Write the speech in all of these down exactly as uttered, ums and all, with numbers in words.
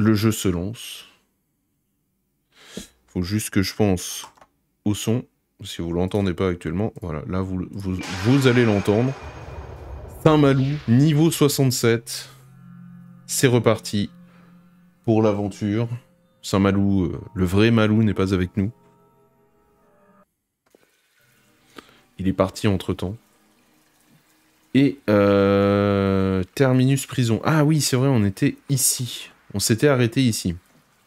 le jeu se lance. Faut juste que je pense au son. Si vous l'entendez pas actuellement, voilà, là vous, vous, vous allez l'entendre. Saint-Malou, niveau soixante-sept. C'est reparti pour l'aventure. Saint-Malou, euh, le vrai Malou n'est pas avec nous. Il est parti entre-temps. Et euh, Terminus prison. Ah oui, c'est vrai, on était ici. On s'était arrêté ici.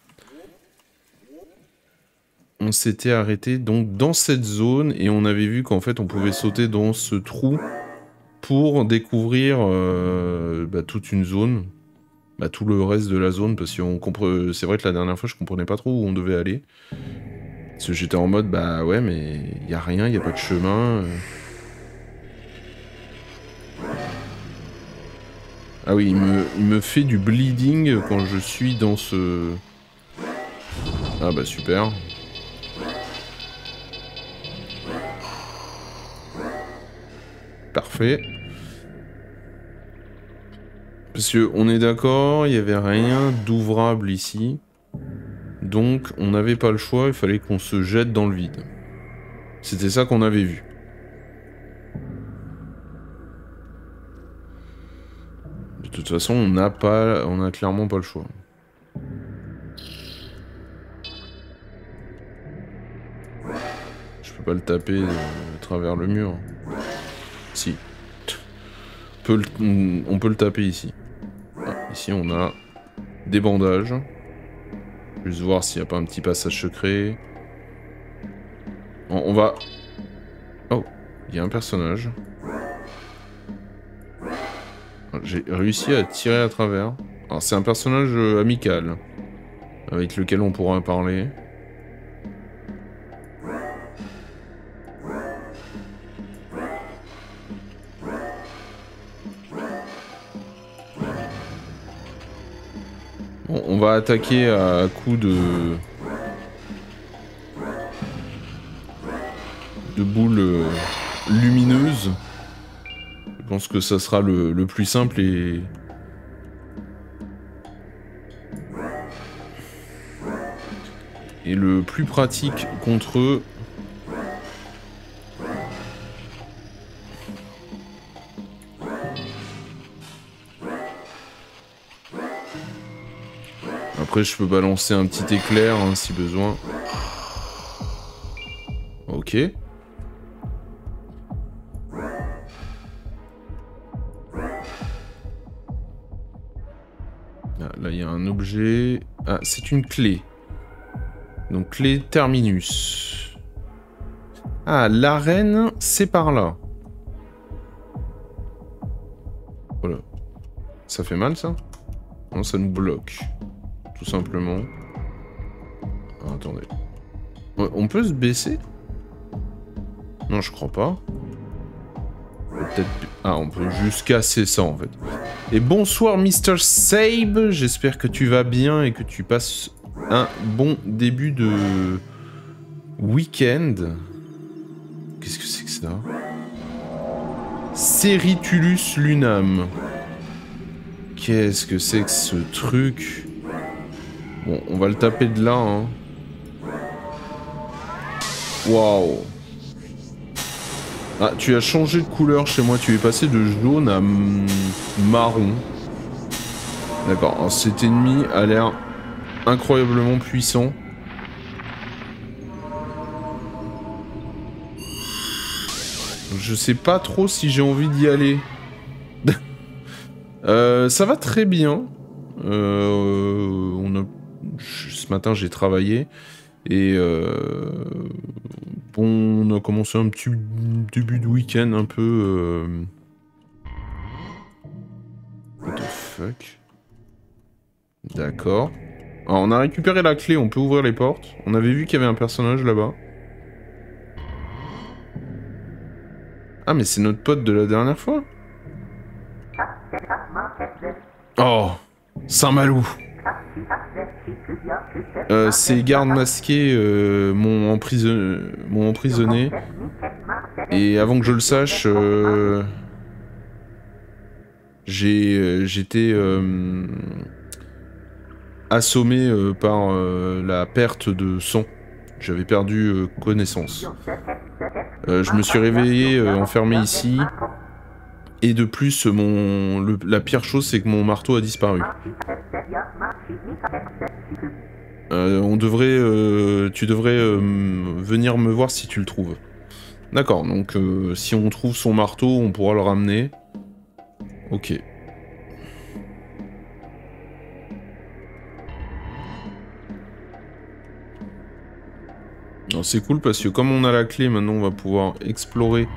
On s'était arrêté donc dans cette zone et on avait vu qu'en fait on pouvait sauter dans ce trou pour découvrir euh, bah, toute une zone. Bah, tout le reste de la zone, parce que c'est vrai que la dernière fois je comprenais pas trop où on devait aller. Parce que j'étais en mode bah ouais mais il y a rien, il y a pas de chemin. Ah oui, il me, il me fait du bleeding quand je suis dans ce... Ah bah super. Parfait. Parce que on est d'accord, il n'y avait rien d'ouvrable ici. Donc on n'avait pas le choix, il fallait qu'on se jette dans le vide. C'était ça qu'on avait vu. De toute façon, on n'a pas, on a clairement pas le choix. Je peux pas le taper de, de travers le mur. Si. On peut le, on peut le taper ici. Ah, ici on a des bandages. Juste voir s'il n'y a pas un petit passage secret. On, on va... Oh, il y a un personnage. J'ai réussi à tirer à travers. Alors c'est un personnage euh, amical. Avec lequel on pourra parler. Bon, on va attaquer à coups de... de boules euh, lumineuses. Je pense que ça sera le, le plus simple et... et le plus pratique contre eux. Après, je peux balancer un petit éclair hein, si besoin. Ok. Ah, là, il y a un objet. Ah, c'est une clé. Donc, clé terminus. Ah, l'arène, c'est par là. Voilà. Ça fait mal, ça? Non, ça nous bloque. Tout simplement. Ah, attendez. On peut se baisser? Non, je crois pas. Peut-être... Ah, on peut juste casser ça, en fait. Et bonsoir, mister Sabe. J'espère que tu vas bien et que tu passes un bon début de... week-end. Qu'est-ce que c'est que ça? Ceritulus lunam. Qu'est-ce que c'est que ce truc? Bon, on va le taper de là, hein. Waouh. Ah, tu as changé de couleur chez moi. Tu es passé de jaune à marron. D'accord. Alors, cet ennemi a l'air incroyablement puissant. Je sais pas trop si j'ai envie d'y aller. euh, ça va très bien. Euh, on a... Ce matin, j'ai travaillé. Et euh... bon, on a commencé un petit début de week-end un peu... Euh... What the fuck? D'accord. Alors, on a récupéré la clé, on peut ouvrir les portes. On avait vu qu'il y avait un personnage là-bas. Ah, mais c'est notre pote de la dernière fois. Oh, Saint-Malou. Euh, ces gardes masqués euh, m'ont emprisonné, m'ont emprisonné. Et avant que je le sache, euh, j'ai, j'étais, euh, assommé euh, par euh, la perte de sang. J'avais perdu euh, connaissance. Euh, je me suis réveillé euh, enfermé ici. Et de plus, mon... Le... la pire chose, c'est que mon marteau a disparu. Euh, on devrait... Euh... Tu devrais euh, venir me voir si tu le trouves. D'accord, donc euh, si on trouve son marteau, on pourra le ramener. Ok. C'est cool parce que comme on a la clé, maintenant on va pouvoir explorer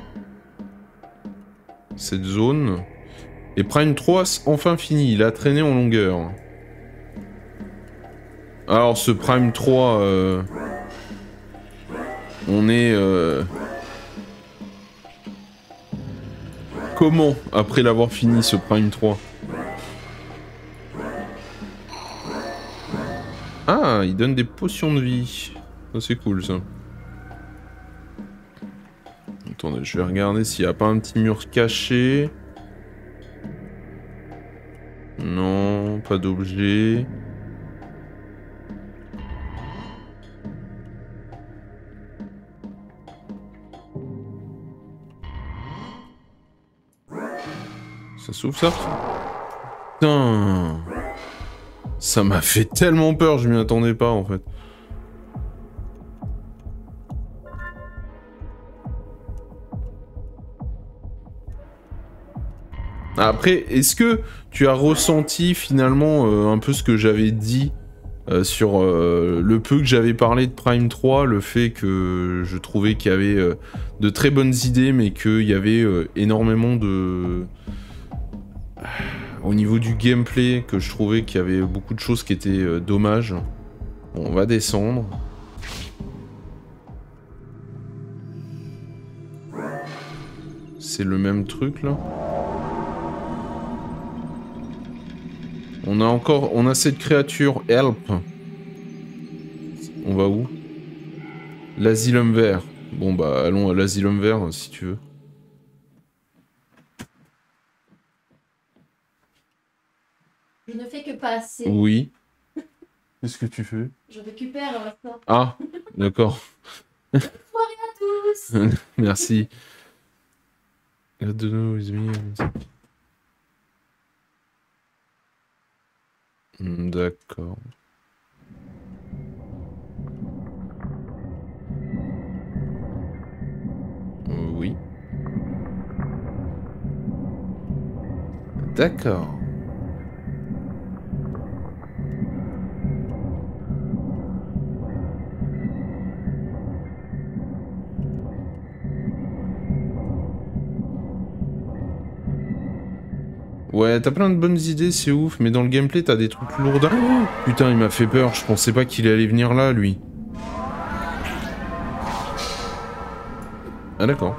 cette zone. Et Prime trois, enfin fini, il a traîné en longueur. Alors ce Prime trois, euh, on est... Euh, comment, après l'avoir fini ce Prime trois? Ah, il donne des potions de vie. Ça c'est cool ça. Attendez, je vais regarder s'il n'y a pas un petit mur caché. Non, pas d'objet. Ça s'ouvre ça? Putain! Ça m'a fait tellement peur, je m'y attendais pas en fait. Après, est-ce que tu as ressenti finalement euh, un peu ce que j'avais dit euh, sur euh, le peu que j'avais parlé de Prime trois, le fait que je trouvais qu'il y avait euh, de très bonnes idées, mais qu'il y avait euh, énormément de... Au niveau du gameplay, que je trouvais qu'il y avait beaucoup de choses qui étaient euh, dommages. Bon, on va descendre. C'est le même truc là. On a encore... On a cette créature, Help. On va où? L'asylum vert. Bon bah allons à l'asylum vert si tu veux. Je ne fais que passer. Oui. Qu'est-ce que tu fais? Je récupère euh, ça. Ah, d'accord. Bonne soirée à tous. Merci. I don't know, is me. D'accord. Euh, oui. D'accord. Ouais, t'as plein de bonnes idées, c'est ouf, mais dans le gameplay, t'as des trucs lourds. Oh, putain, il m'a fait peur, je pensais pas qu'il allait venir là, lui. Ah d'accord.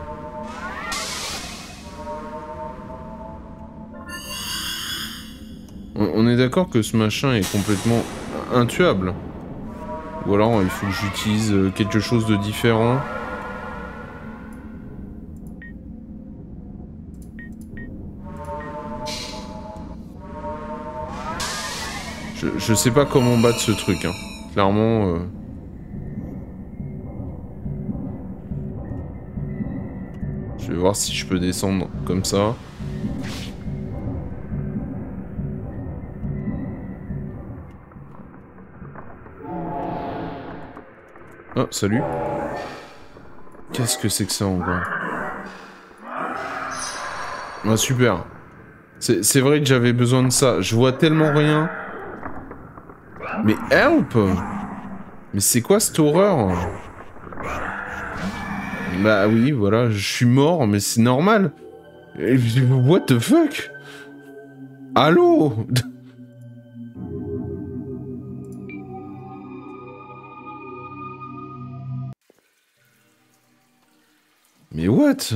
On est d'accord que ce machin est complètement intuable. Ou alors il faut que j'utilise quelque chose de différent. Je, je sais pas comment battre ce truc, hein. Clairement... Euh... Je vais voir si je peux descendre comme ça. Oh, salut. Qu'est-ce que c'est que ça encore? Ah, super. C'est vrai que j'avais besoin de ça. Je vois tellement rien. Mais help! Mais c'est quoi cette horreur? Bah oui, voilà, je suis mort, mais c'est normal. What the fuck? Allô? Mais what?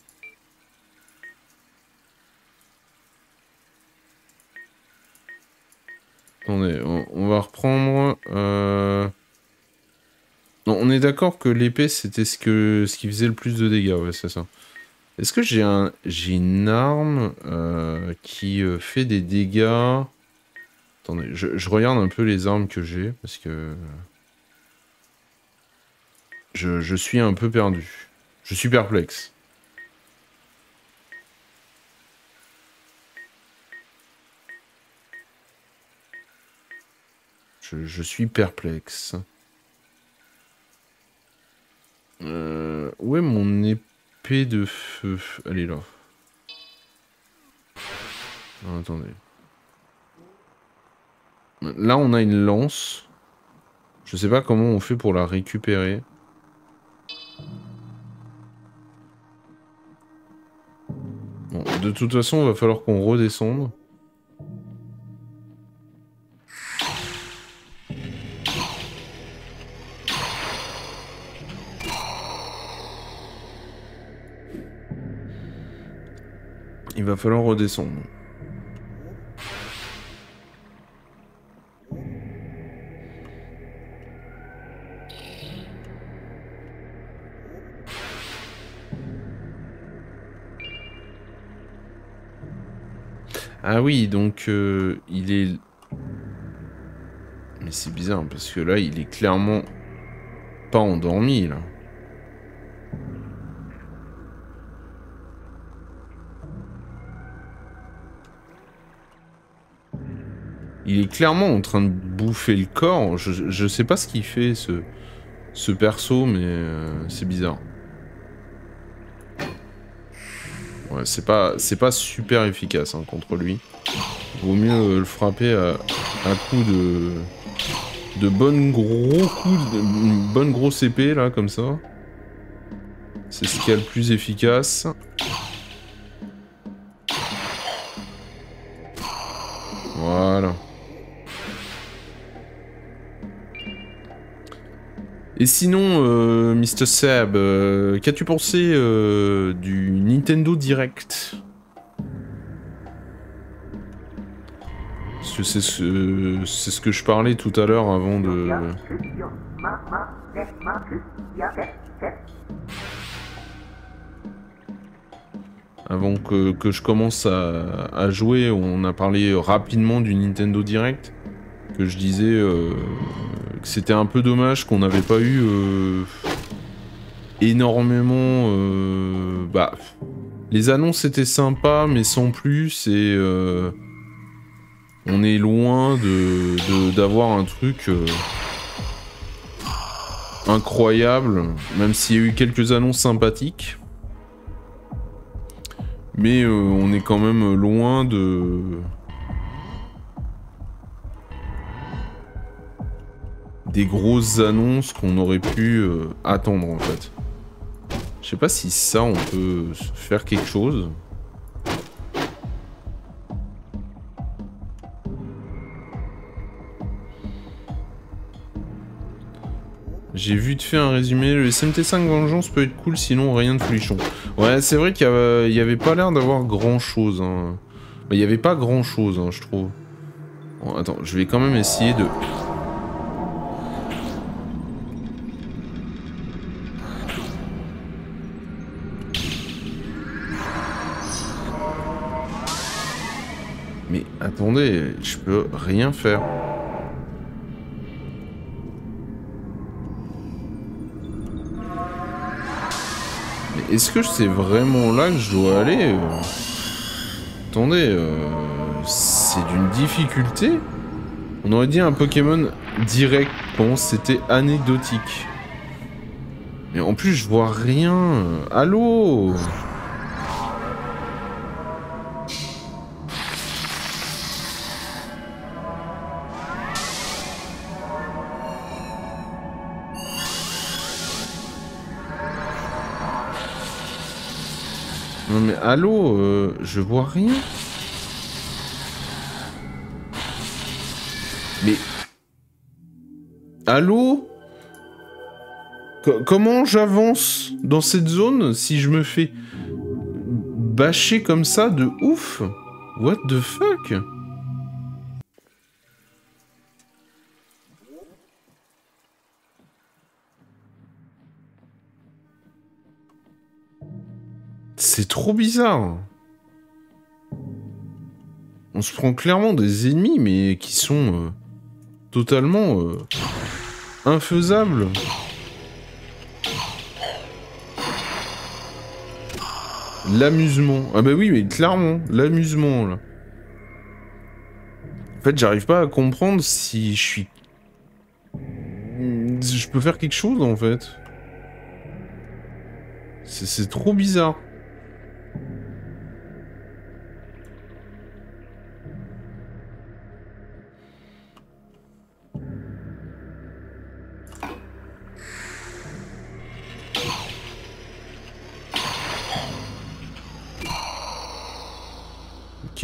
Attendez, on, on va reprendre... Euh... Non, on est d'accord que l'épée, c'était ce, que, ce qui faisait le plus de dégâts, ouais, c'est ça. Est-ce que j'ai un, j'ai une arme euh, qui euh, fait des dégâts Attendez, je, je regarde un peu les armes que j'ai, parce que... Je, je suis un peu perdu. Je suis perplexe. Je, je suis perplexe. Euh, où est mon épée de feu? Elle est là. Non, attendez. Là, on a une lance. Je sais pas comment on fait pour la récupérer. Bon, de toute façon, il va falloir qu'on redescende. Il va falloir redescendre. Ah oui, donc euh, il est... Mais c'est bizarre, parce que là, il est clairement pas endormi, là. Il est clairement en train de bouffer le corps. Je, je sais pas ce qu'il fait, ce, ce perso, mais euh, c'est bizarre. Ouais, c'est pas, c'est pas super efficace hein, contre lui. Vaut mieux euh, le frapper à, à coups de... De bonnes gros coups, de, une bonne grosse épée, là, comme ça. C'est ce qu'il y a le plus efficace. Voilà. Et sinon, euh, mister Seb, euh, qu'as-tu pensé euh, du Nintendo Direct? Parce que c'est ce, c'est ce que je parlais tout à l'heure avant de... Avant que, que je commence à, à jouer, on a parlé rapidement du Nintendo Direct. Que je disais euh, que c'était un peu dommage qu'on n'avait pas eu euh, énormément... Euh, bah, les annonces étaient sympas, mais sans plus, et euh, on est loin de, de, d'avoir un truc euh, incroyable, même s'il y a eu quelques annonces sympathiques. Mais euh, on est quand même loin de... des grosses annonces qu'on aurait pu euh, attendre en fait. Je sais pas si ça on peut faire quelque chose. J'ai vu te faire un résumé, le S M T cinq Vengeance peut être cool sinon rien de folichon. Ouais c'est vrai qu'il y, y avait pas l'air d'avoir grand chose. Hein. Bah, il y avait pas grand chose hein, je trouve. Bon, attends, je vais quand même essayer de... Mais attendez, je peux rien faire. Mais est-ce que c'est vraiment là que je dois aller? Attendez, euh, c'est d'une difficulté. On aurait dit un Pokémon direct, quand c'était anecdotique. Mais en plus, je vois rien. Allô? Non mais allô, euh, je vois rien. Mais... Allô? Co- comment j'avance dans cette zone si je me fais bâcher comme ça de ouf? What the fuck? C'est trop bizarre. On se prend clairement des ennemis, mais qui sont euh, totalement euh, infaisables. L'amusement. Ah bah oui, mais clairement, l'amusement, là. En fait, j'arrive pas à comprendre si je suis... Je peux faire quelque chose, en fait. C'est trop bizarre. Ok.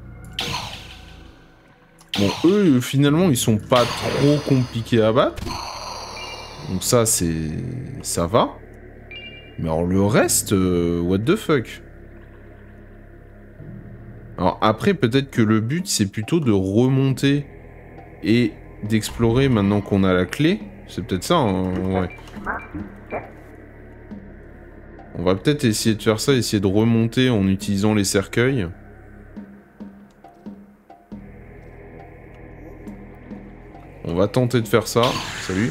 Bon, eux, finalement, ils sont pas trop compliqués à battre. Donc ça, c'est... ça va. Mais alors le reste, euh, what the fuck. Alors après, peut-être que le but, c'est plutôt de remonter et d'explorer maintenant qu'on a la clé. C'est peut-être ça, hein, ouais. On va peut-être essayer de faire ça, essayer de remonter en utilisant les cercueils. On va tenter de faire ça. Salut.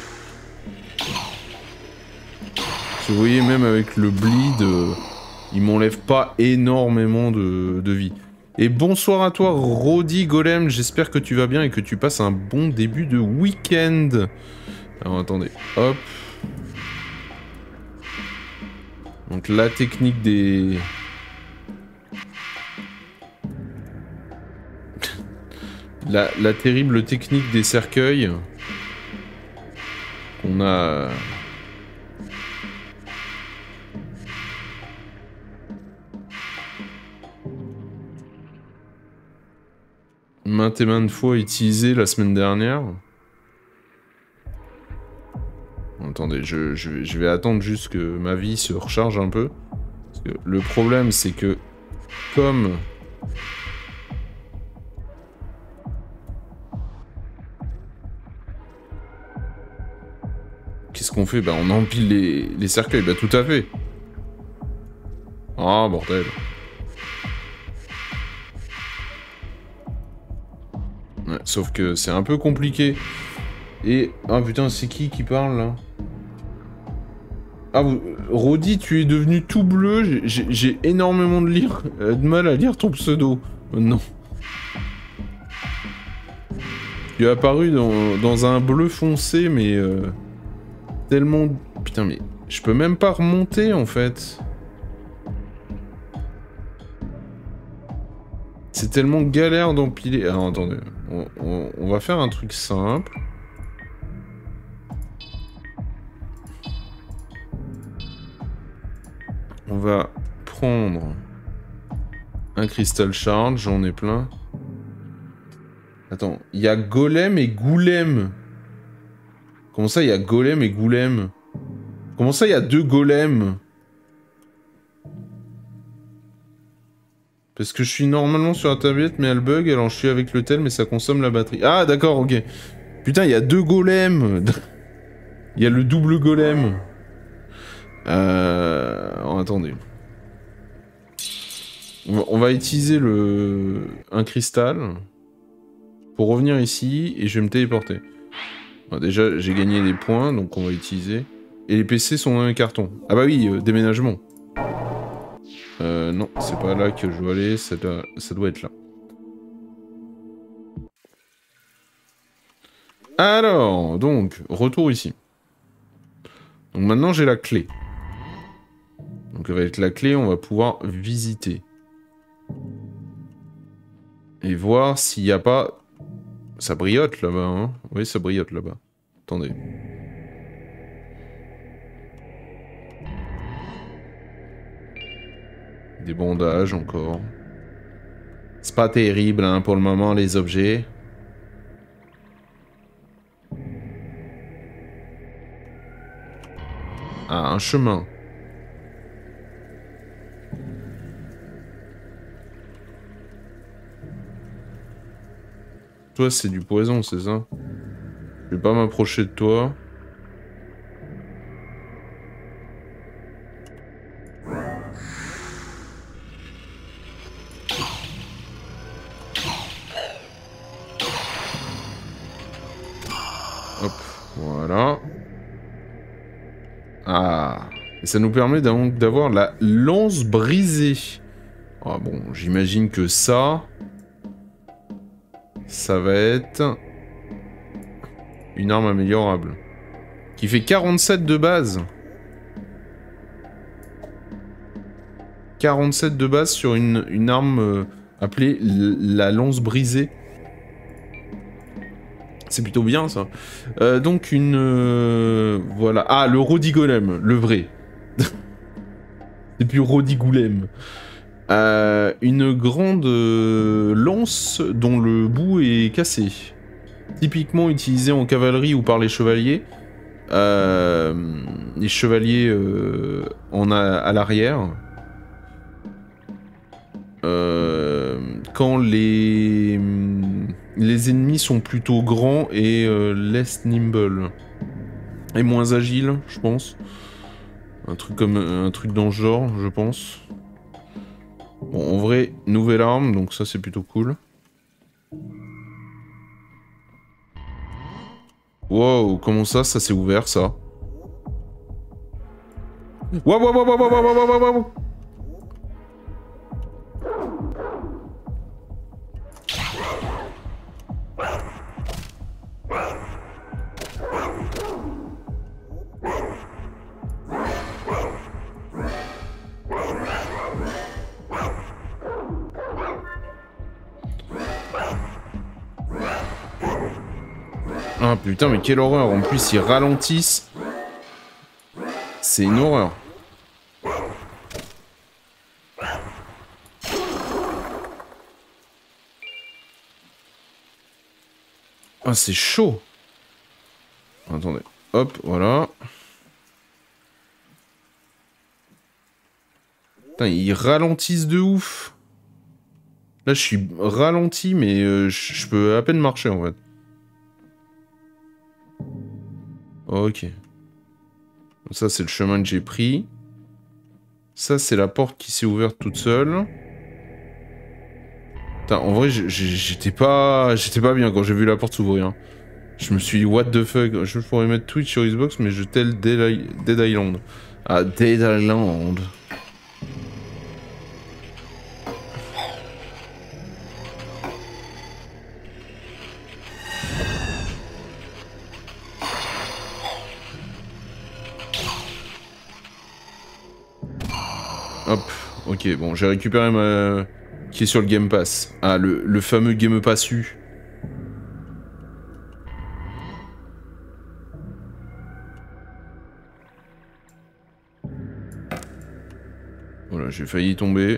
Vous voyez, même avec le bleed, euh, il m'enlève pas énormément de, de vie. Et bonsoir à toi, Rodi Golem. J'espère que tu vas bien et que tu passes un bon début de week-end. Alors attendez, hop. Donc la technique des... la, la terrible technique des cercueils. On a... maintes et maintes fois utilisé la semaine dernière. Attendez, je, je, je vais attendre juste que ma vie se recharge un peu. Parce que le problème, c'est que comme... Qu'est-ce qu'on fait? Bah on empile les, les cercueils, bah tout à fait. Ah, bordel. Ouais, sauf que c'est un peu compliqué. Et... ah putain, c'est qui qui parle là? Ah, vous... Rodi, tu es devenu tout bleu. J'ai énormément de, lire... de mal à lire ton pseudo. Euh, non. Tu es apparu dans, dans un bleu foncé, mais... Euh... tellement... Putain, mais... je peux même pas remonter, en fait. C'est tellement galère d'empiler... Alors, attendez. On, on, on va faire un truc simple. On va prendre un cristal shard, j'en ai plein. Attends, il y a golem et goulem. Comment ça, il y a golem et goulem? Comment ça, il y a deux golems? Parce que je suis normalement sur la tablette, mais elle bug, alors je suis avec le tel, mais ça consomme la batterie. Ah, d'accord, ok. Putain, il y a deux golems. Il y a le double golem. Euh... Oh, attendez. On va, on va utiliser le... un cristal pour revenir ici, et je vais me téléporter. Bon, déjà, j'ai gagné des points, donc on va utiliser. Et les P C sont dans un carton. Ah bah oui, euh, déménagement. Euh, non, c'est pas là que je dois aller, ça doit, ça doit être là. Alors, donc, retour ici. Donc maintenant, j'ai la clé. Donc avec la clé, on va pouvoir visiter. Et voir s'il n'y a pas... Ça briote là-bas, hein? Oui, ça briote là-bas. Attendez. Des bandages encore. C'est pas terrible, hein, pour le moment, les objets. Ah, un chemin. Toi, c'est du poison, c'est ça? Je vais pas m'approcher de toi. Ah. Et ça nous permet donc d'avoir la lance brisée. Ah bon, j'imagine que ça... Ça va être... Une arme améliorable. Qui fait quarante-sept de base. quarante-sept de base sur une, une arme euh, appelée la lance brisée. C'est plutôt bien ça. Euh, donc une... Euh, voilà. Ah, le Rodigolem, le vrai. C'est plus Rodigolem. Euh, une grande euh, lance dont le bout est cassé. Typiquement utilisée en cavalerie ou par les chevaliers. Euh, les chevaliers euh, en a à l'arrière. Euh, quand les les ennemis sont plutôt grands et euh, less nimble et moins agiles, je pense. Un truc comme un truc dans ce genre, je pense. Bon, en vrai, nouvelle arme, donc ça c'est plutôt cool. Wow, comment ça, ça s'est ouvert ça? Wow, wow, wow, wow, wow, wow, wow, wow, wow. Ah putain, mais quelle horreur. En plus, ils ralentissent. C'est une horreur. Ah, c'est chaud. Attendez. Hop, voilà. Putain, ils ralentissent de ouf. Là, je suis ralenti, mais euh, je peux à peine marcher, en fait. Ok. Ça, c'est le chemin que j'ai pris. Ça, c'est la porte qui s'est ouverte toute seule. Putain, en vrai, j'étais pas... J'étais pas bien quand j'ai vu la porte s'ouvrir. Je me suis dit, what the fuck. Je pourrais mettre Twitch sur Xbox, mais je tel Dead, Dead Island. Ah, Dead Island. Hop, ok, bon, j'ai récupéré ma... qui est sur le Game Pass. Ah, le, le fameux Game Passu. Voilà, j'ai failli tomber.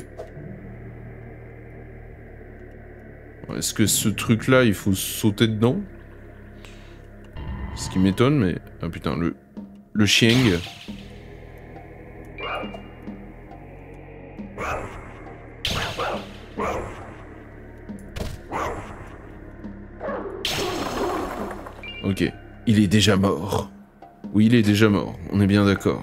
Est-ce que ce truc-là, il faut sauter dedans? Ce qui m'étonne, mais... Ah putain, le... Le chieng. Ok. Il est déjà mort. Oui, il est déjà mort. On est bien d'accord.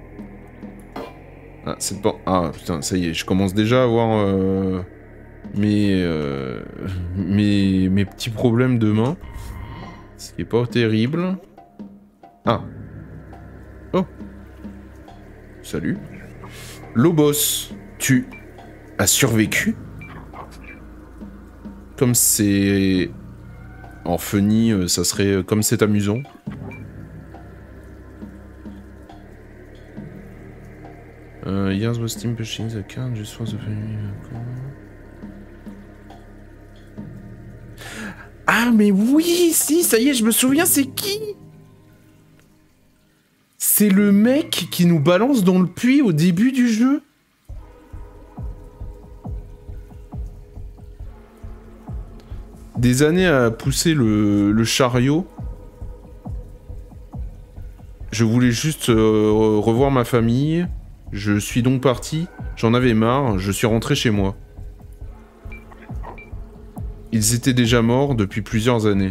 Ah, c'est pas... Ah, putain, ça y est. Je commence déjà à avoir... Euh, mes, euh, mes... Mes petits problèmes de main. Ce qui est pas terrible. Ah. Oh. Salut. Lobos, tu as survécu? Comme c'est... En funny, ça serait comme c'est amusant. Uh, years was Steam pushing the card just for the family. Ah mais oui, si, ça y est, je me souviens, c'est qui? C'est le mec qui nous balance dans le puits au début du jeu. Des années à pousser le, le chariot. Je voulais juste euh, revoir ma famille. Je suis donc parti. J'en avais marre. Je suis rentré chez moi. Ils étaient déjà morts depuis plusieurs années.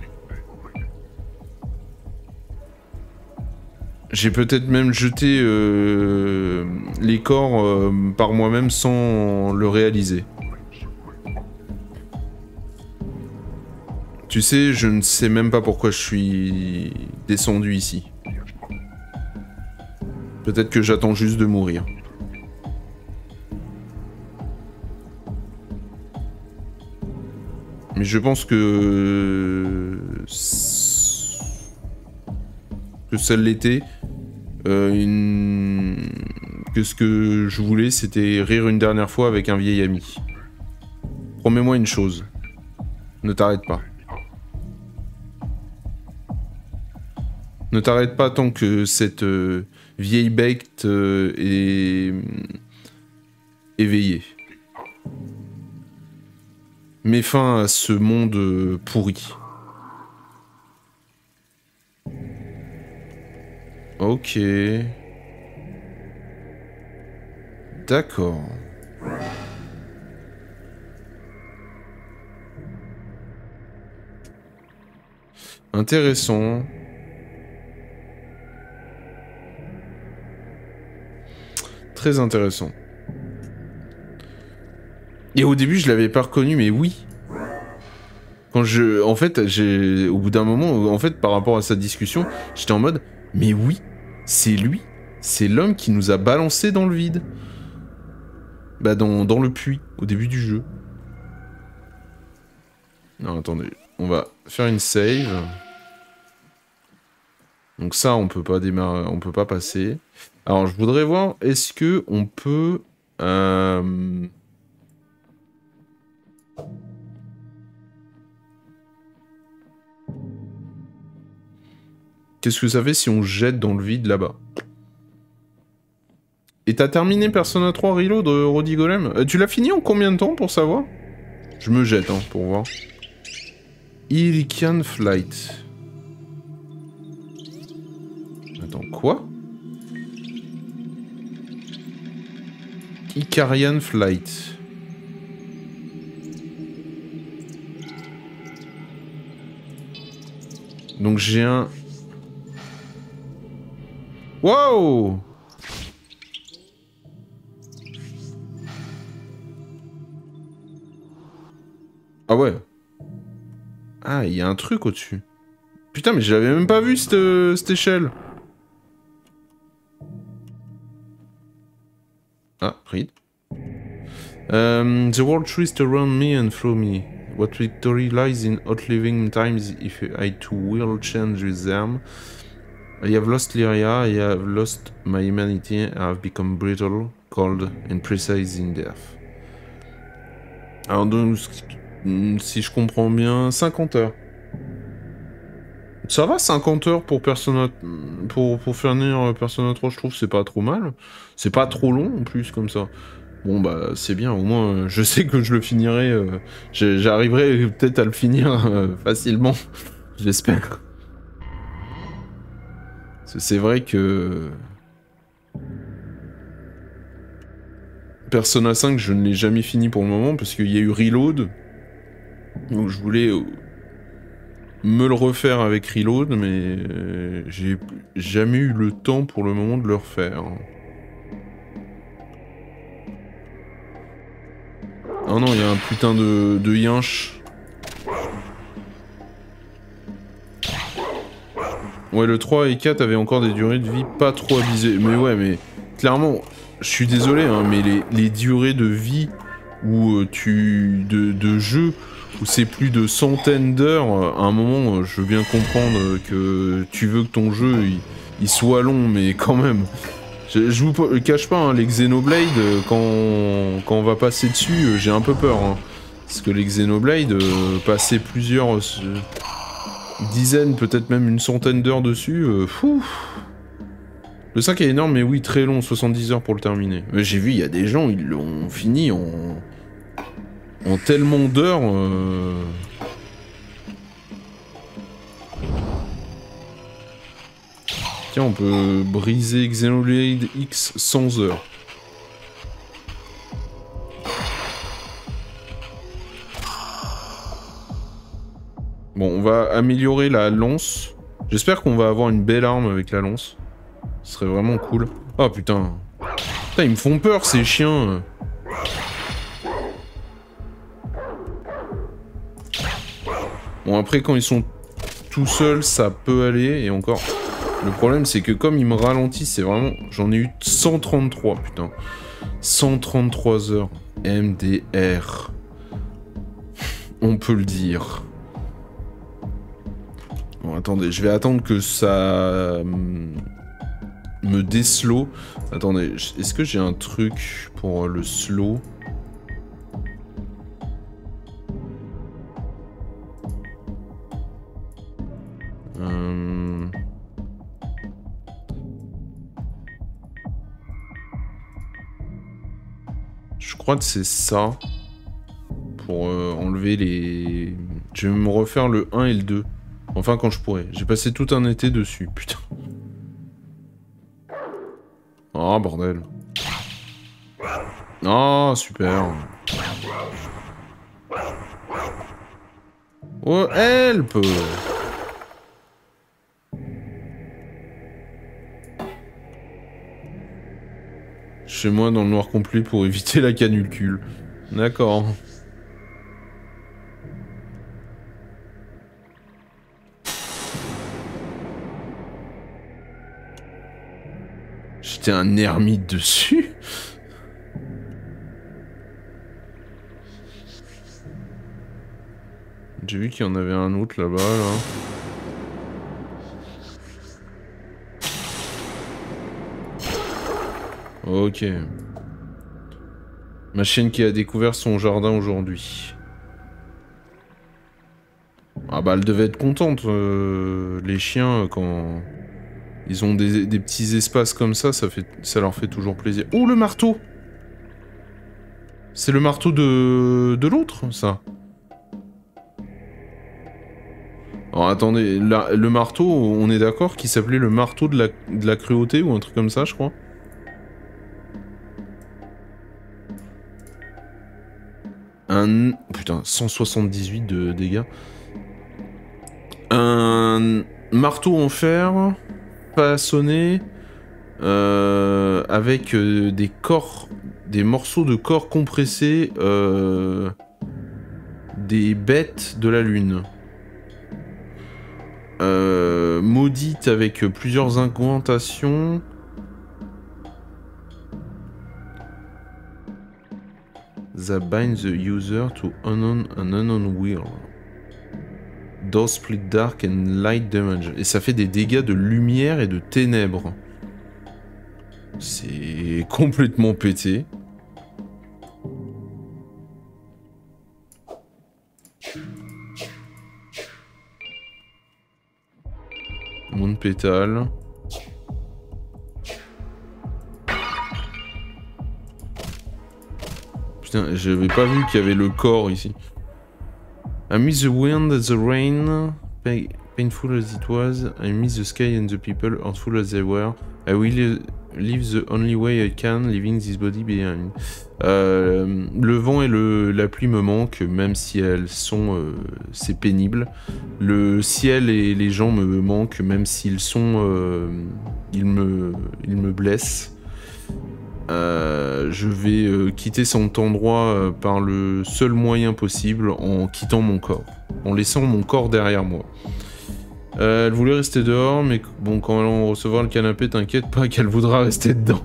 J'ai peut-être même jeté euh, les corps euh, par moi-même sans le réaliser. Tu sais, je ne sais même pas pourquoi je suis descendu ici. Peut-être que j'attends juste de mourir. Mais je pense que... que ça l'était. Euh, une... Que ce que je voulais, c'était rire une dernière fois avec un vieil ami. Promets-moi une chose. Ne t'arrête pas. Ne t'arrête pas tant que cette euh, vieille bête euh, est éveillée. Mets fin à ce monde euh, pourri. Ok. D'accord. Intéressant. Très intéressant. Et au début, je l'avais pas reconnu, mais oui. Quand je... En fait, j'ai... Au bout d'un moment, en fait, par rapport à sa discussion, j'étais en mode... Mais oui, c'est lui. C'est l'homme qui nous a balancé dans le vide. Bah, dans, dans le puits, au début du jeu. Non, attendez. On va faire une save. Donc ça, on peut pas démarrer... On peut pas passer. Alors, je voudrais voir, est-ce que on peut... Euh... Qu'est-ce que ça fait si on jette dans le vide là-bas? Et t'as terminé Persona trois Reload, euh, Roddy Golem? euh, Tu l'as fini en combien de temps pour savoir? Je me jette, hein, pour voir. Ilikian Flight. Attends, quoi? Icarian Flight. Donc j'ai un... Wow! Ah ouais. Ah, il y a un truc au-dessus. Putain, mais je l'avais même pas vu, cette, cette échelle. Ah, read. Um, the world twists around me and through me. What victory lies in outliving times if I too will change with them. I have lost Lyria, I have lost my humanity, I have become brittle, cold and precise in death. Alors donc, si je comprends bien, cinquante heures. Ça va, cinquante heures pour Persona... Pour, pour finir Persona trois, je trouve que c'est pas trop mal. C'est pas trop long en plus, comme ça. Bon bah c'est bien, au moins je sais que je le finirai, euh, j'arriverai peut-être à le finir euh, facilement, j'espère. C'est vrai que... Persona cinq, je ne l'ai jamais fini pour le moment, parce qu'il y a eu Reload, donc je voulais me le refaire avec Reload, mais euh, j'ai jamais eu le temps pour le moment de le refaire. Oh non, il y a un putain de, de yinche. Ouais, le trois et quatre avaient encore des durées de vie pas trop abusées. Mais ouais, mais clairement, je suis désolé, hein, mais les, les durées de vie où euh, tu... de, de jeu, où c'est plus de centaines d'heures, à un moment, je veux bien comprendre que tu veux que ton jeu, il, il soit long, mais quand même... Je, je vous cache pas, hein, les Xenoblade, quand, quand on va passer dessus, j'ai un peu peur. Hein, parce que les Xenoblade, euh, passer plusieurs euh, dizaines, peut-être même une centaine d'heures dessus, euh, fou. Le cinq est énorme, mais oui, très long, soixante-dix heures pour le terminer. J'ai vu, il y a des gens, ils l'ont fini en, en tellement d'heures. Euh... Tiens, on peut briser Xenoblade X cent heures. Bon, on va améliorer la lance. J'espère qu'on va avoir une belle arme avec la lance. Ce serait vraiment cool. Oh putain. Putain, ils me font peur ces chiens. Bon, après, quand ils sont tout seuls, ça peut aller. Et encore... Le problème, c'est que comme il me ralentit, c'est vraiment... J'en ai eu cent trente-trois, putain. cent trente-trois heures. M D R. On peut le dire. Bon, attendez, je vais attendre que ça... me déslow. Attendez, est-ce que j'ai un truc pour le slow? Euh... Je crois que c'est ça. Pour euh, enlever les... Je vais me refaire le un et le deux. Enfin, quand je pourrai. J'ai passé tout un été dessus, putain. Oh, bordel. Oh, super. Oh, help! Chez moi, dans le noir complet pour éviter la canicule. D'accord. J'étais un ermite dessus. J'ai vu qu'il y en avait un autre là-bas, là. Ok. Ma chienne qui a découvert son jardin aujourd'hui. Ah bah elle devait être contente. Euh, les chiens, quand ils ont des, des petits espaces comme ça, ça, fait, ça leur fait toujours plaisir. Oh, le marteau! C'est le marteau de, de l'autre, ça. Alors attendez, la, le marteau, on est d'accord qu'il s'appelait le marteau de la, de la cruauté ou un truc comme ça, je crois. Un... Putain, cent soixante-dix-huit de dégâts. Un marteau en fer, façonné, euh, avec euh, des corps, des morceaux de corps compressés, euh, des bêtes de la lune. Euh, maudite avec plusieurs incantations. That binds the user to unknown, an unknown will. Doors split dark and light damage. Et ça fait des dégâts de lumière et de ténèbres. C'est complètement pété. Monde pétale. Putain, j'avais pas vu qu'il y avait le corps ici. I miss the wind and the rain, painful as it was. I miss the sky and the people, hurtful as they were. I will live the only way I can, leaving this body behind. Euh, le vent et le, la pluie me manquent, même si elles sont... Euh, c'est pénible. Le ciel et les gens me manquent, même s'ils sont... Euh, ils, me, ils me blessent. Euh, je vais euh, quitter cet endroit euh, par le seul moyen possible, en quittant mon corps. En laissant mon corps derrière moi. Euh, elle voulait rester dehors, mais bon, quand elle en recevra le canapé, t'inquiète pas qu'elle voudra rester dedans.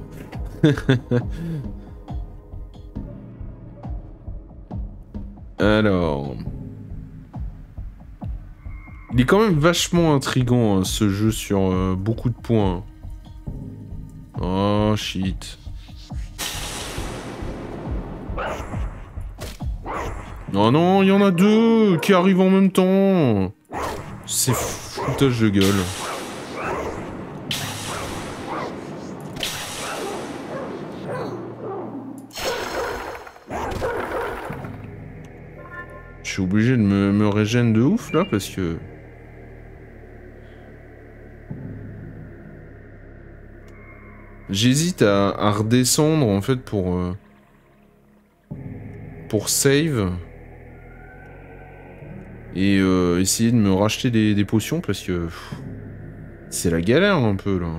Alors... Il est quand même vachement intriguant, hein, ce jeu, sur euh, beaucoup de points. Oh, shit. Oh non, il y en a deux qui arrivent en même temps. C'est foutage de gueule. Je suis obligé de me, me régénérer de ouf là parce que... J'hésite à, à redescendre en fait pour... Euh, pour save. Et euh, essayer de me racheter des, des potions parce que... C'est la galère un peu là.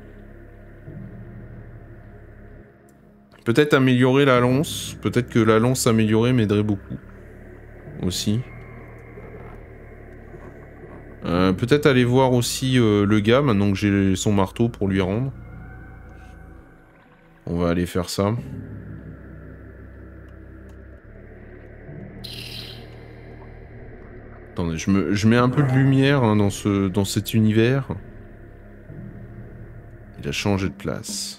Peut-être améliorer la lance. Peut-être que la lance améliorée m'aiderait beaucoup. Aussi. Euh, Peut-être aller voir aussi euh, le gars, maintenant que j'ai son marteau pour lui rendre. On va aller faire ça. Attendez, je, me, je mets un peu de lumière hein, dans, ce, dans cet univers. Il a changé de place.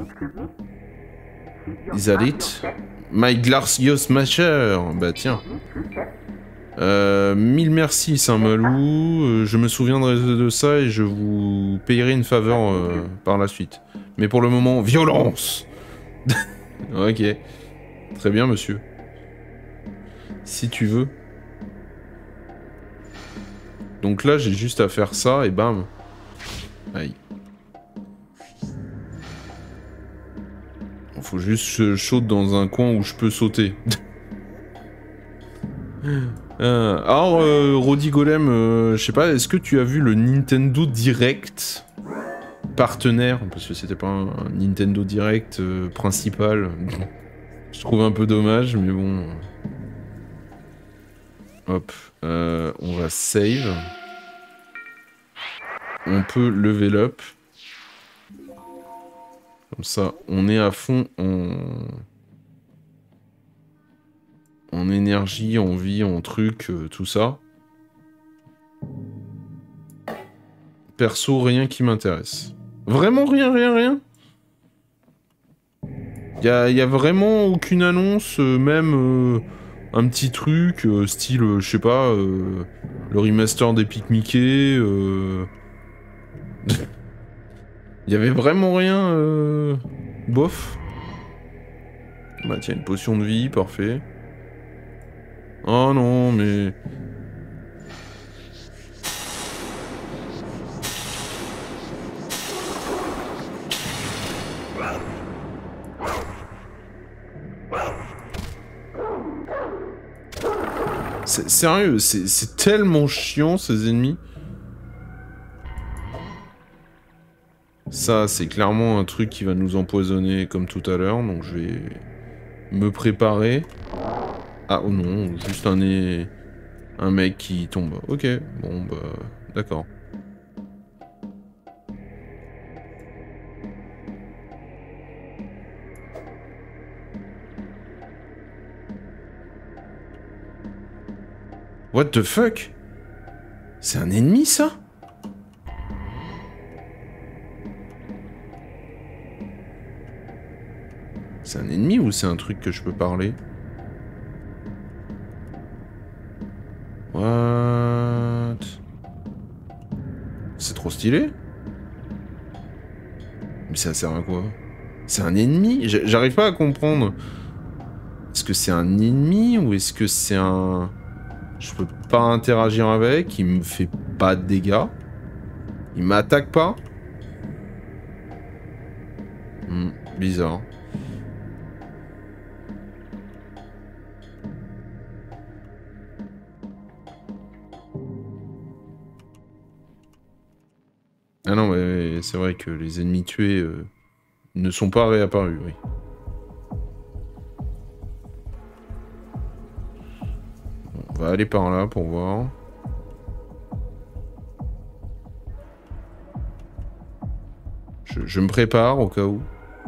Is that it? My Glacios Smasher. Bah tiens. Euh, mille merci Saint-Malou. Euh, je me souviendrai de ça et je vous payerai une faveur euh, par la suite. Mais pour le moment, violence. Ok. Très bien, monsieur. Si tu veux. Donc là, j'ai juste à faire ça et bam. Aïe. Faut juste que je saute dans un coin où je peux sauter. euh, alors, euh, Rodi Golem, euh, je sais pas, est-ce que tu as vu le Nintendo Direct partenaire? Parce que c'était pas un, un Nintendo Direct euh, principal. Je trouve un peu dommage, mais bon. Hop, euh, on va save. On peut level up. Comme ça, on est à fond en... en énergie, en vie, en truc, euh, tout ça. Perso, rien qui m'intéresse. Vraiment rien, rien, rien. Y'a y a vraiment aucune annonce, euh, même euh, un petit truc, euh, style, euh, je sais pas, euh, le remaster d'Epic Mickey. Euh... y avait vraiment rien, euh... bof. Bah tiens, une potion de vie, parfait. Oh non, mais... C'est sérieux, c'est tellement chiant ces ennemis. Ça, c'est clairement un truc qui va nous empoisonner comme tout à l'heure, donc je vais me préparer. Ah oh non, juste un, un mec qui tombe. Ok, bon bah d'accord. What the fuck? C'est un ennemi ça? C'est un ennemi ou c'est un truc que je peux parler? What? C'est trop stylé? Mais ça sert à quoi? C'est un ennemi? J'arrive pas à comprendre. Est-ce que c'est un ennemi ou est-ce que c'est un... Je peux pas interagir avec, il me fait pas de dégâts. Il m'attaque pas. Hmm, bizarre. Ah non, mais c'est vrai que les ennemis tués euh, ne sont pas réapparus, oui. Bon, on va aller par là pour voir. Je, je me prépare au cas où.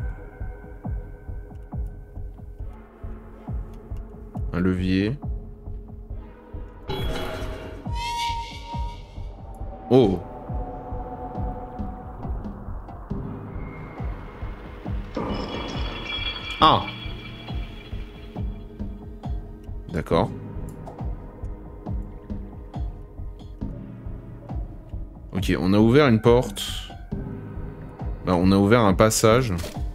Un levier. Oh! Ah! D'accord. Ok, on a ouvert une porte. Bah, on a ouvert un passage.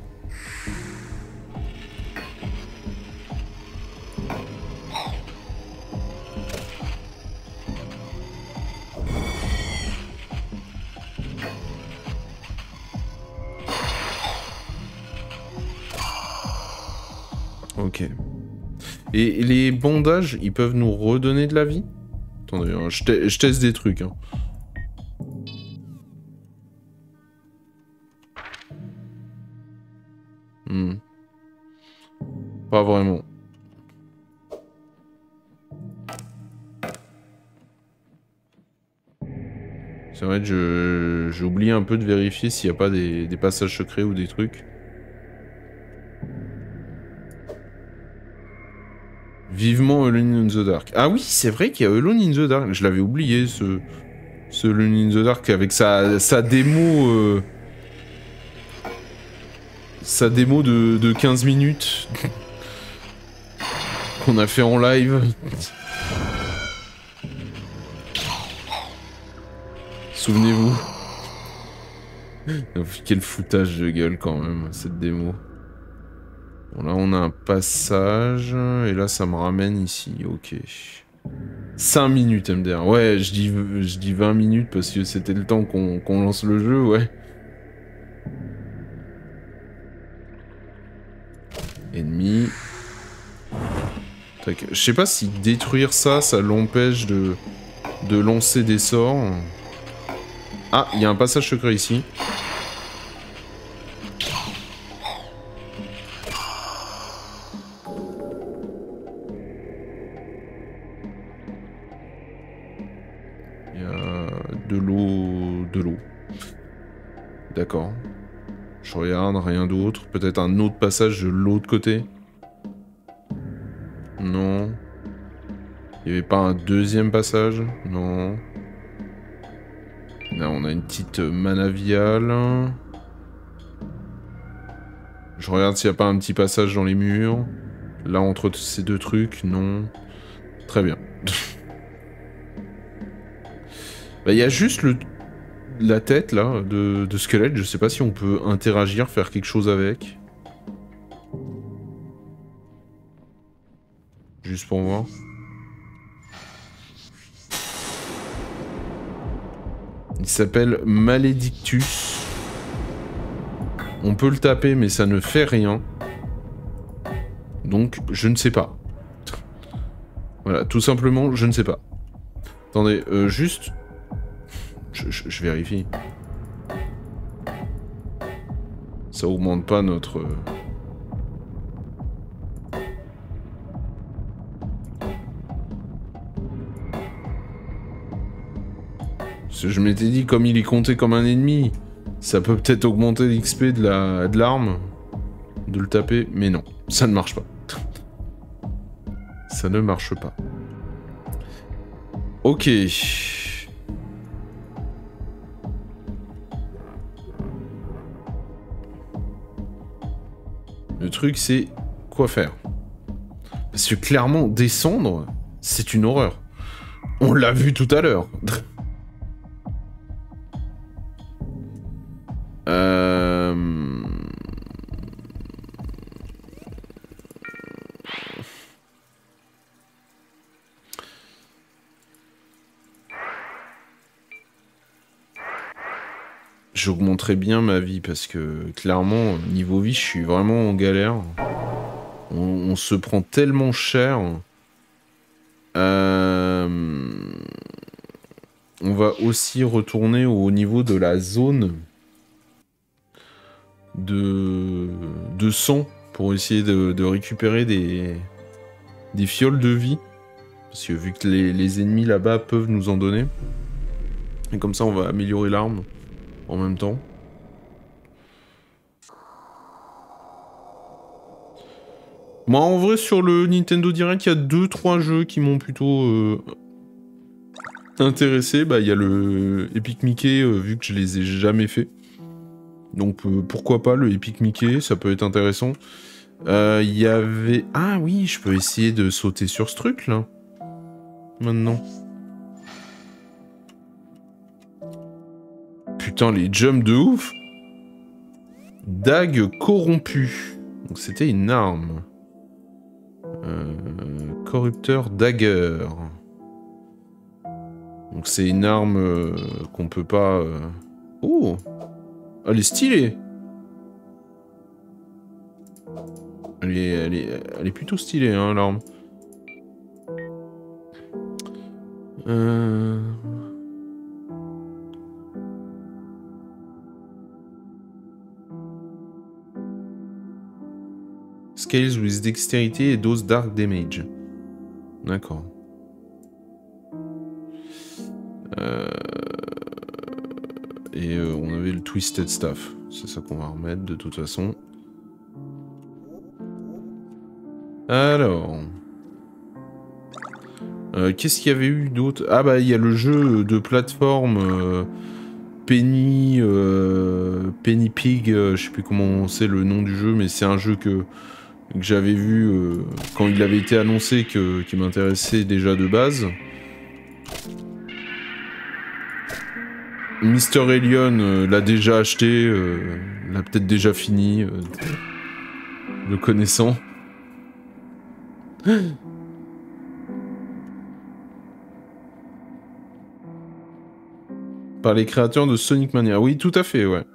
Ok. Et les bandages, ils peuvent nous redonner de la vie? Attendez, hein, je, te je teste des trucs. Hein. Hmm. Pas vraiment. C'est vrai que j'ai oublié un peu de vérifier s'il n'y a pas des, des passages secrets ou des trucs. Vivement Alone in the Dark. Ah oui, c'est vrai qu'il y a Alone in the Dark. Je l'avais oublié, ce, ce Alone in the Dark, avec sa, sa démo... Euh, sa démo de, de quinze minutes. Qu'on a fait en live. Souvenez-vous. Quel foutage de gueule quand même, cette démo. Bon, là on a un passage, et là ça me ramène ici, ok. cinq minutes M D R, ouais, je dis, je dis vingt minutes parce que c'était le temps qu'on qu'on lance le jeu, ouais. Ennemi. Je sais pas si détruire ça, ça l'empêche de, de lancer des sorts. Ah, il y a un passage secret ici. Il y a de l'eau... de l'eau. D'accord. Je regarde, rien d'autre. Peut-être un autre passage de l'autre côté. Non. Il n'y avait pas un deuxième passage? Non. Là, on a une petite manaviale. Je regarde s'il n'y a pas un petit passage dans les murs. Là, entre ces deux trucs, non. Très bien. Bah, il y a juste le... la tête, là, de... de squelette. Je sais pas si on peut interagir, faire quelque chose avec. Juste pour voir. Il s'appelle Maledictus. On peut le taper, mais ça ne fait rien. Donc, je ne sais pas. Voilà, tout simplement, je ne sais pas. Attendez, euh, juste... Je, je, je vérifie. Ça augmente pas notre... Euh... Parce que je m'étais dit, comme il est compté comme un ennemi, ça peut peut-être augmenter l'X P de la de l'arme, de le taper, mais non, ça ne marche pas. Ça ne marche pas. Ok. Le truc, c'est quoi faire? Parce que clairement, descendre, c'est une horreur. On l'a vu tout à l'heure. Euh... J'augmenterai bien ma vie parce que clairement, niveau vie, je suis vraiment en galère. On, on se prend tellement cher. Euh... On va aussi retourner au niveau de la zone de, de sang pour essayer de, de récupérer des, des fioles de vie. Parce que vu que les, les ennemis là-bas peuvent nous en donner. Et comme ça on va améliorer l'arme en même temps. Moi en vrai sur le Nintendo Direct il y a deux trois jeux qui m'ont plutôt euh, intéressé. Bah il y a le Epic Mickey euh, vu que je les ai jamais fait. Donc euh, pourquoi pas le Epic Mickey, ça peut être intéressant. Il euh, y avait... Ah oui, je peux essayer de sauter sur ce truc là. Maintenant. Putain, les jumps de ouf. Dague corrompue. Donc c'était une arme. Euh, corrupteur dagger. Donc c'est une arme euh, qu'on peut pas... Euh... Oh, elle est stylée. Elle est, elle est, elle est plutôt stylée, hein, l'arme. Euh... Scales with dexterity et dose dark damage. D'accord. Euh... le Twisted Staff. C'est ça qu'on va remettre de toute façon. Alors... Euh, Qu'est-ce qu'il y avait eu d'autre? Ah bah il y a le jeu de plateforme euh, Penny... Euh, Penny Pig, euh, je sais plus comment c'est le nom du jeu, mais c'est un jeu que, que j'avais vu euh, quand il avait été annoncé, que, qui m'intéressait déjà de base. Mister Alien euh, l'a déjà acheté, euh, l'a peut-être déjà fini, euh, le connaissant. Par les créateurs de Sonic Mania. Oui, tout à fait, ouais.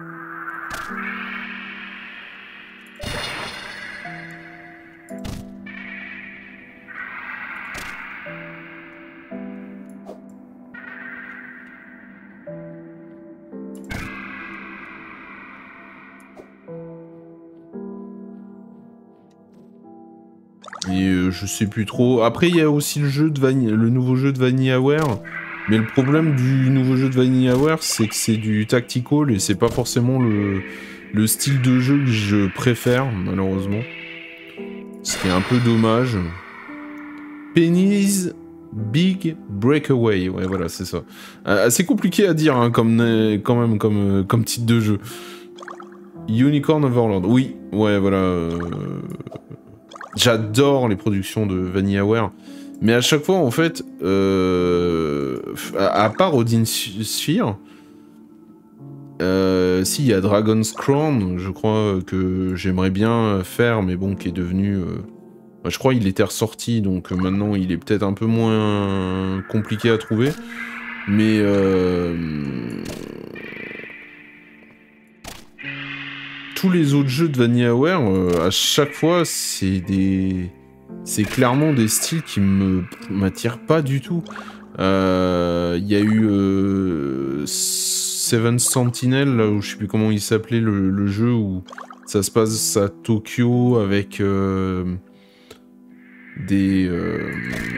Et euh, je sais plus trop. Après, il y a aussi le jeu de Van... le nouveau jeu de VanillaWare. Mais le problème du nouveau jeu de VanillaWare, c'est que c'est du tactical et c'est pas forcément le... le style de jeu que je préfère, malheureusement. Ce qui est un peu dommage. Penny's Big Breakaway. Ouais, voilà, c'est ça. Euh, assez compliqué à dire, hein, comme, quand même, comme, euh, comme titre de jeu. Unicorn Overlord. Oui, ouais, voilà. Euh... J'adore les productions de VanillaWare. Mais à chaque fois, en fait, euh, à, à part Odin Sphere, euh, si, il y a Dragon's Crown, je crois, que j'aimerais bien faire, mais bon, qui est devenu... Euh, bah, je crois qu'il était ressorti, donc euh, maintenant, il est peut-être un peu moins compliqué à trouver. Mais... Euh, tous les autres jeux de VanillaWare, euh, à chaque fois, c'est des... C'est clairement des styles qui me m'attirent pas du tout. Il euh, y a eu euh, Seven Sentinel, là où je sais plus comment il s'appelait, le, le jeu où ça se passe à Tokyo avec euh, des... Euh,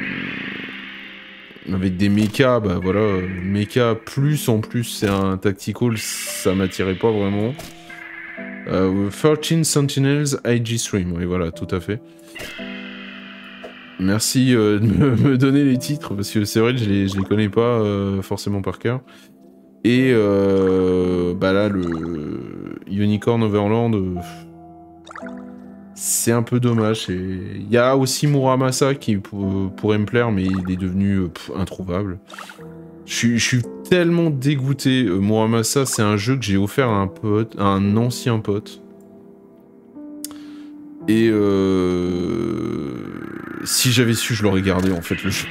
avec des mechas, bah voilà, mecha plus en plus c'est un tactical, ça m'attirait pas vraiment. Euh, thirteen Sentinels I G Stream, oui voilà, tout à fait. Merci euh, de me, me donner les titres, parce que c'est vrai que je les, je les connais pas euh, forcément par cœur. Et euh, bah là, le Unicorn Overland, euh, c'est un peu dommage. Il y a aussi Muramasa qui pour, pourrait me plaire, mais il est devenu euh, pff, introuvable. Je suis tellement dégoûté. Euh, Muramasa, c'est un jeu que j'ai offert à un pote, à un ancien pote. Et euh... si j'avais su, je l'aurais gardé en fait le jeu.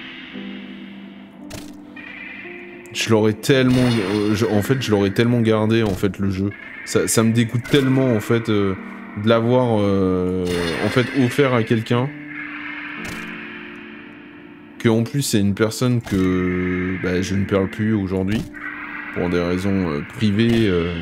Je l'aurais tellement, euh, je... en fait, je l'aurais tellement gardé en fait le jeu. Ça, ça me dégoûte tellement en fait euh, de l'avoir euh, en fait offert à quelqu'un. Que en plus c'est une personne que bah, je ne parle plus aujourd'hui pour des raisons euh, privées. Euh...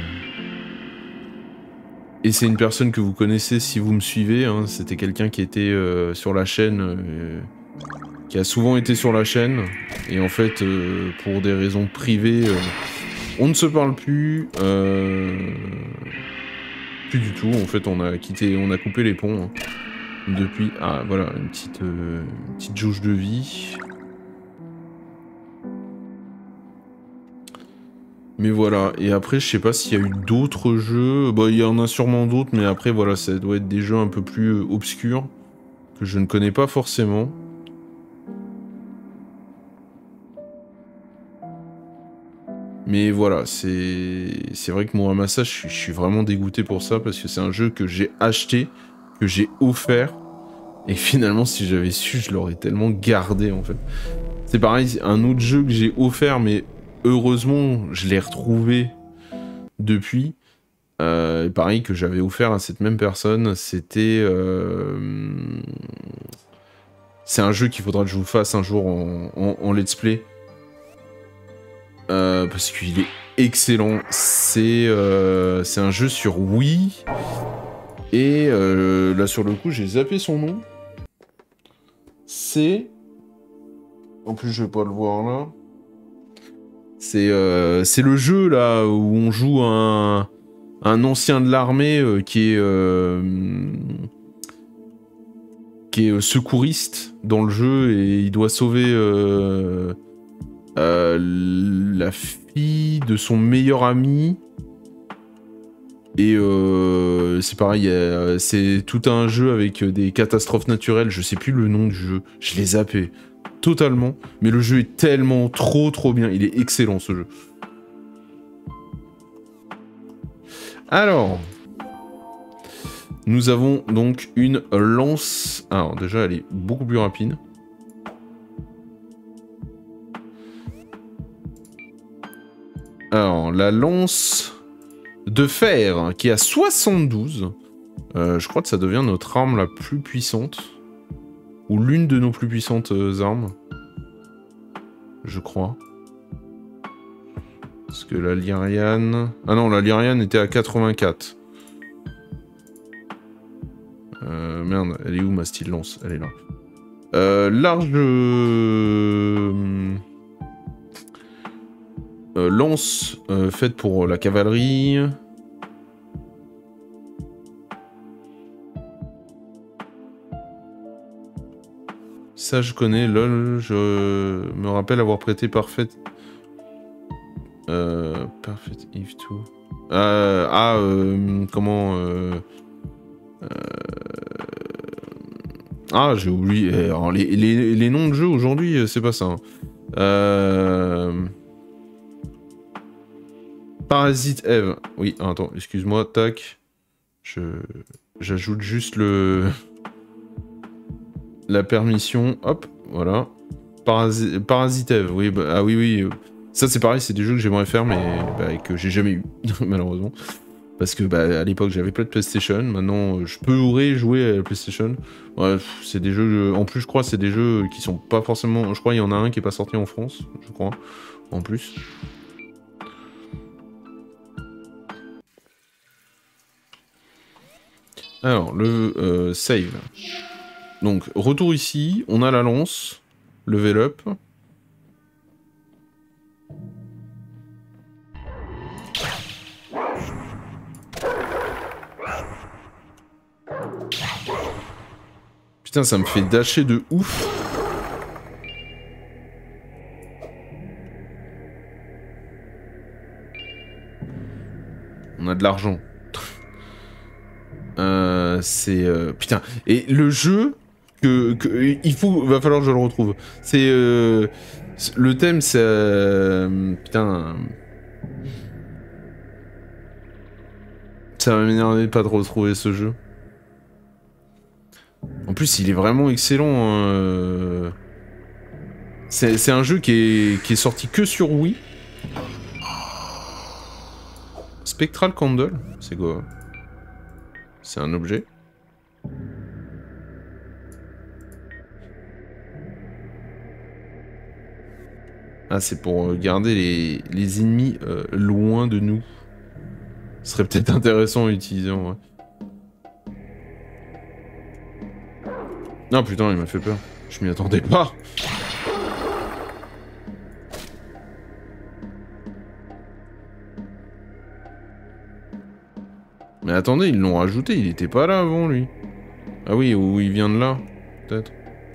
Et c'est une personne que vous connaissez si vous me suivez, hein. C'était quelqu'un qui était euh, sur la chaîne, euh, qui a souvent été sur la chaîne, et en fait, euh, pour des raisons privées, euh, on ne se parle plus, euh, plus du tout, en fait, on a quitté, on a coupé les ponts, hein, depuis, ah voilà, une petite, euh, une petite jauge de vie. Mais voilà, et après, je sais pas s'il y a eu d'autres jeux. Bah, il y en a sûrement d'autres, mais après, voilà, ça doit être des jeux un peu plus euh, obscurs, que je ne connais pas forcément. Mais voilà, c'est c'est vrai que Muramasa, je suis, je suis vraiment dégoûté pour ça, parce que c'est un jeu que j'ai acheté, que j'ai offert, et finalement, si j'avais su, je l'aurais tellement gardé, en fait. C'est pareil, un autre jeu que j'ai offert, mais heureusement, je l'ai retrouvé depuis. Euh, pareil, que j'avais offert à cette même personne, c'était... Euh... C'est un jeu qu'il faudra que je vous fasse un jour en, en, en let's play. Euh, parce qu'il est excellent. C'est euh, c'est un jeu sur Wii. Et euh, là, sur le coup, j'ai zappé son nom. C'est... En plus, je vais pas le voir là. C'est euh, c'est le jeu là où on joue un, un ancien de l'armée euh, qui est euh, qui est secouriste dans le jeu et il doit sauver euh, euh, la fille de son meilleur ami. Et euh, c'est pareil, c'est tout un jeu avec des catastrophes naturelles, je sais plus le nom du jeu, je l'ai zappé totalement, mais le jeu est tellement trop trop bien, il est excellent ce jeu. Alors, nous avons donc une lance, alors déjà elle est beaucoup plus rapide. Alors, la lance de fer qui est à soixante-douze. Euh, je crois que ça devient notre arme la plus puissante. Ou l'une de nos plus puissantes euh, armes. Je crois. Parce que la Lyrian... Ah non, la Lyrian était à quatre-vingt-quatre. Euh, merde, elle est où ma style lance? Elle est là. Euh, large... Euh... Euh, lance euh, faite pour la cavalerie. Ça je connais, lol, je me rappelle avoir prêté parfait. Euh, Perfect Eve deux. Euh, ah, euh, comment... Euh, euh, ah, j'ai oublié. Alors, les, les, les noms de jeux aujourd'hui, c'est pas ça. Hein. Euh... Parasite Eve. Oui, attends, excuse-moi, tac. Je... J'ajoute juste le... La permission, hop, voilà. Parasi... Parasite Eve, oui, bah, ah oui, oui. Ça, c'est pareil, c'est des jeux que j'aimerais faire, mais bah, que j'ai jamais eu, malheureusement. Parce que bah, à l'époque, j'avais pas de PlayStation. Maintenant, je pourrais jouer à la PlayStation. Ouais, c'est des jeux... En plus, je crois, c'est des jeux qui sont pas forcément... Je crois qu'il y en a un qui est pas sorti en France, je crois, en plus. Alors, le euh, save. Donc, retour ici, on a la lance, level up. Putain, ça me fait dasher de ouf. On a de l'argent. euh, c'est... Euh, putain, et le jeu... Que, que, il faut, va falloir que je le retrouve. C'est euh, le thème, c'est euh, putain, ça va m'énerver de pas de retrouver ce jeu. En plus, il est vraiment excellent. Hein. C'est un jeu qui est, qui est sorti que sur Wii. Spectral Candle, c'est quoi? C'est un objet. Ah, c'est pour garder les, les ennemis euh, loin de nous. Ce serait peut-être intéressant à utiliser en vrai. Non, putain, il m'a fait peur. Je m'y attendais pas. Mais attendez, ils l'ont rajouté, il était pas là avant lui. Ah oui, ou il vient de là, peut-être.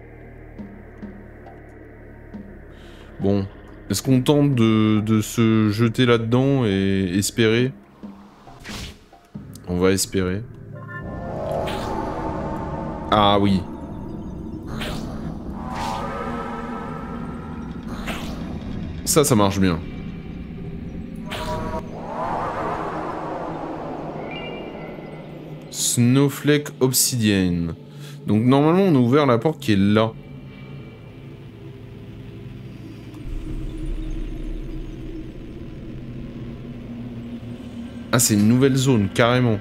Bon. Est-ce qu'on tente de, de se jeter là-dedans et espérer? On va espérer. Ah oui. Ça, ça marche bien. Snowflake Obsidian. Donc normalement, on a ouvert la porte qui est là. Ah, c'est une nouvelle zone, carrément.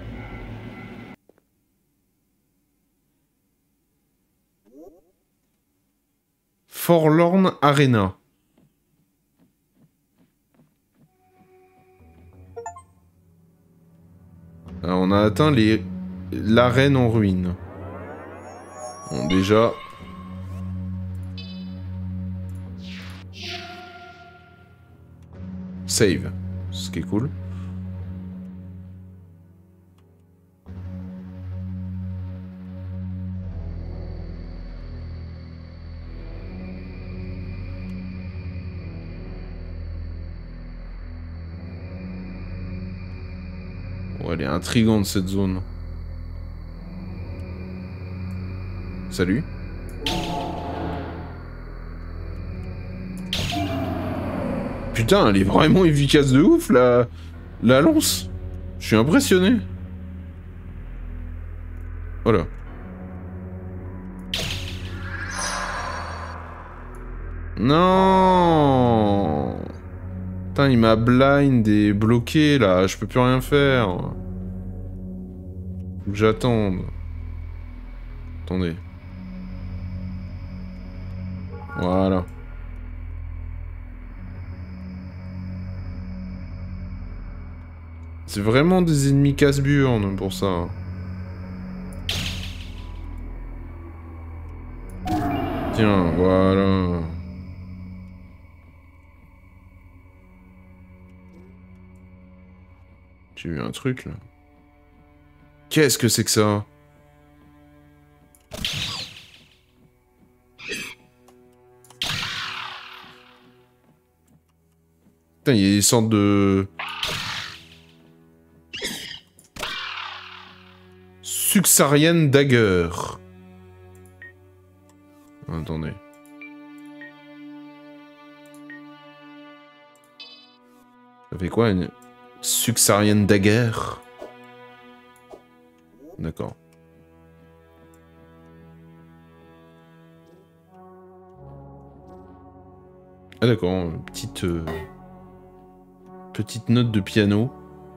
Forlorn Arena. Alors, on a atteint les... l'arène en ruine. Bon, déjà... save. Ce qui est cool. Oh, elle est intrigante cette zone. Salut. Putain, elle est vraiment efficace de ouf, la, la lance. Je suis impressionné. Voilà. Non. Putain, il m'a blind et bloqué, là. Je peux plus rien faire. Faut que j'attende. Attendez. Voilà. C'est vraiment des ennemis casse-burnes pour ça. Tiens, voilà. J'ai eu un truc là. Qu'est-ce que c'est que ça? Putain, il y a des sortes de... Suxarian Dagger. Attendez. Ça fait quoi une Suxarian Dagger? D'accord. Ah d'accord, petite... Euh... Petite note de piano.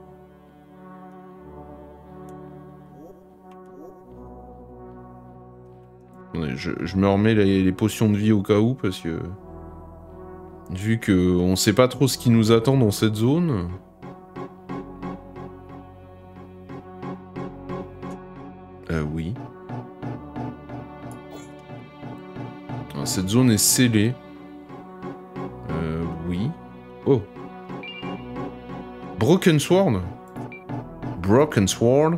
Je, je me remets les, les potions de vie au cas où, parce que... Vu que on sait pas trop ce qui nous attend dans cette zone... Euh, oui. Alors, cette zone est scellée. Euh, oui. Oh. Broken Sword. Broken Sword.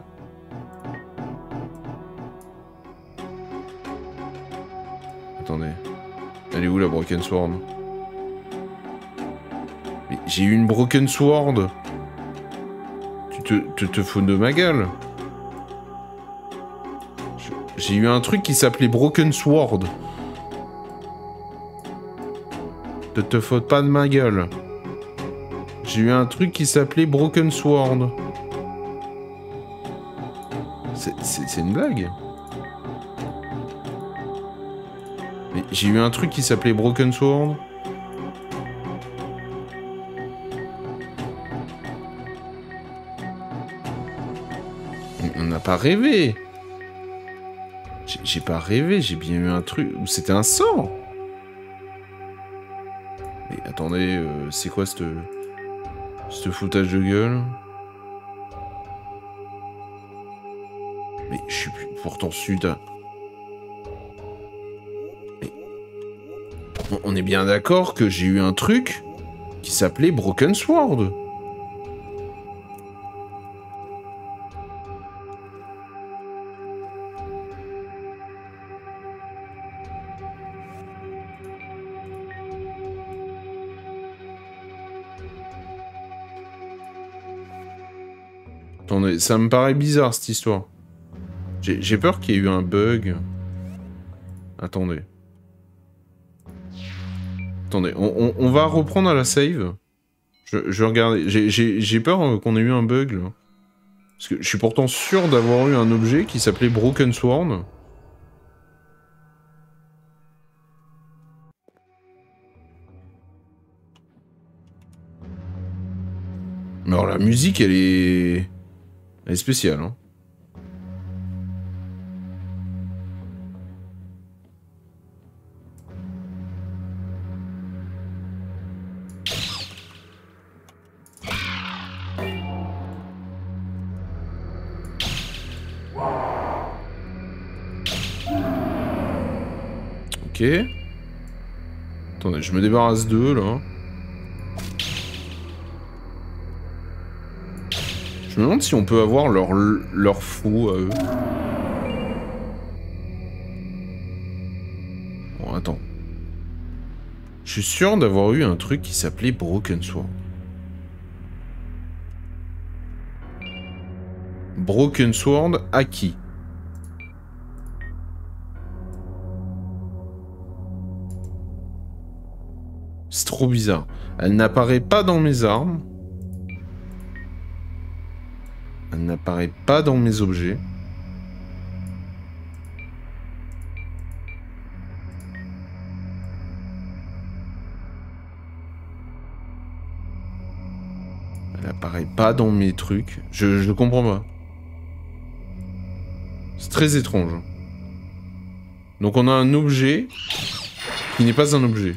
Attendez. Elle est où la Broken Sword? Mais j'ai eu une Broken Sword. Tu te, te, te fous de ma gueule. J'ai eu un truc qui s'appelait Broken Sword. Ne te fous pas de ma gueule. J'ai eu un truc qui s'appelait Broken Sword. C'est une blague. Mais j'ai eu un truc qui s'appelait Broken Sword. On n'a pas rêvé. J'ai pas rêvé, j'ai bien eu un truc... Ou c'était un sort. Mais attendez, euh, c'est quoi cette... Ce foutage de gueule? Mais je suis pourtant sud. Mais... On est bien d'accord que j'ai eu un truc qui s'appelait Broken Sword. Attendez, ça me paraît bizarre cette histoire. J'ai peur qu'il y ait eu un bug. Attendez. Attendez, on, on, on va reprendre à la save. Je, je vais regarder. J'ai peur qu'on ait eu un bug là. Parce que je suis pourtant sûr d'avoir eu un objet qui s'appelait Broken Sword. Mais alors la musique elle est... Elle est spéciale, hein. Ok. Attendez, je me débarrasse d'eux, là. Je me demande si on peut avoir leur, leur faux à eux. Bon, attends. Je suis sûr d'avoir eu un truc qui s'appelait Broken Sword. Broken Sword acquis. C'est trop bizarre. Elle n'apparaît pas dans mes armes. Elle n'apparaît pas dans mes objets. Elle apparaît pas dans mes trucs. Je, je comprends pas. C'est très étrange. Donc on a un objet qui n'est pas un objet.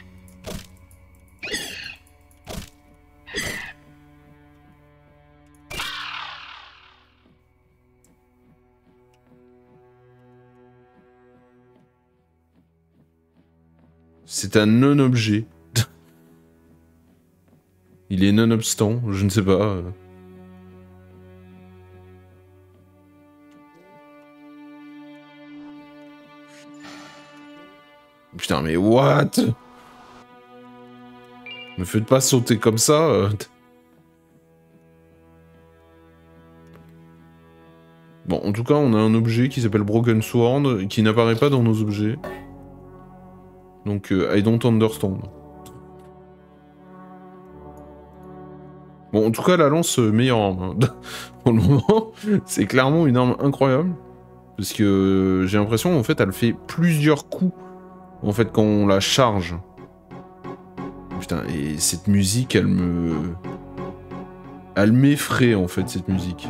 C'est un non-objet. Il est nonobstant, je ne sais pas. Putain, mais what? Me faites pas sauter comme ça. euh. Bon, en tout cas, on a un objet qui s'appelle Broken Sword, qui n'apparaît pas dans nos objets. Donc, euh, I don't understand. Bon, en tout cas, la lance, euh, meilleure arme. Hein. Pour le moment, c'est clairement une arme incroyable. Parce que euh, j'ai l'impression, en fait, elle fait plusieurs coups. En fait, quand on la charge. Putain, et cette musique, elle me... Elle m'effraie, en fait, cette musique.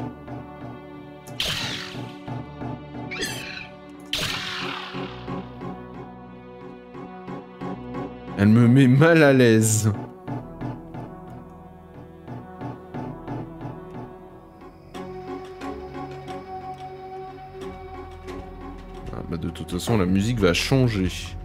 Elle me met mal à l'aise. Ah bah de toute façon, la musique va changer.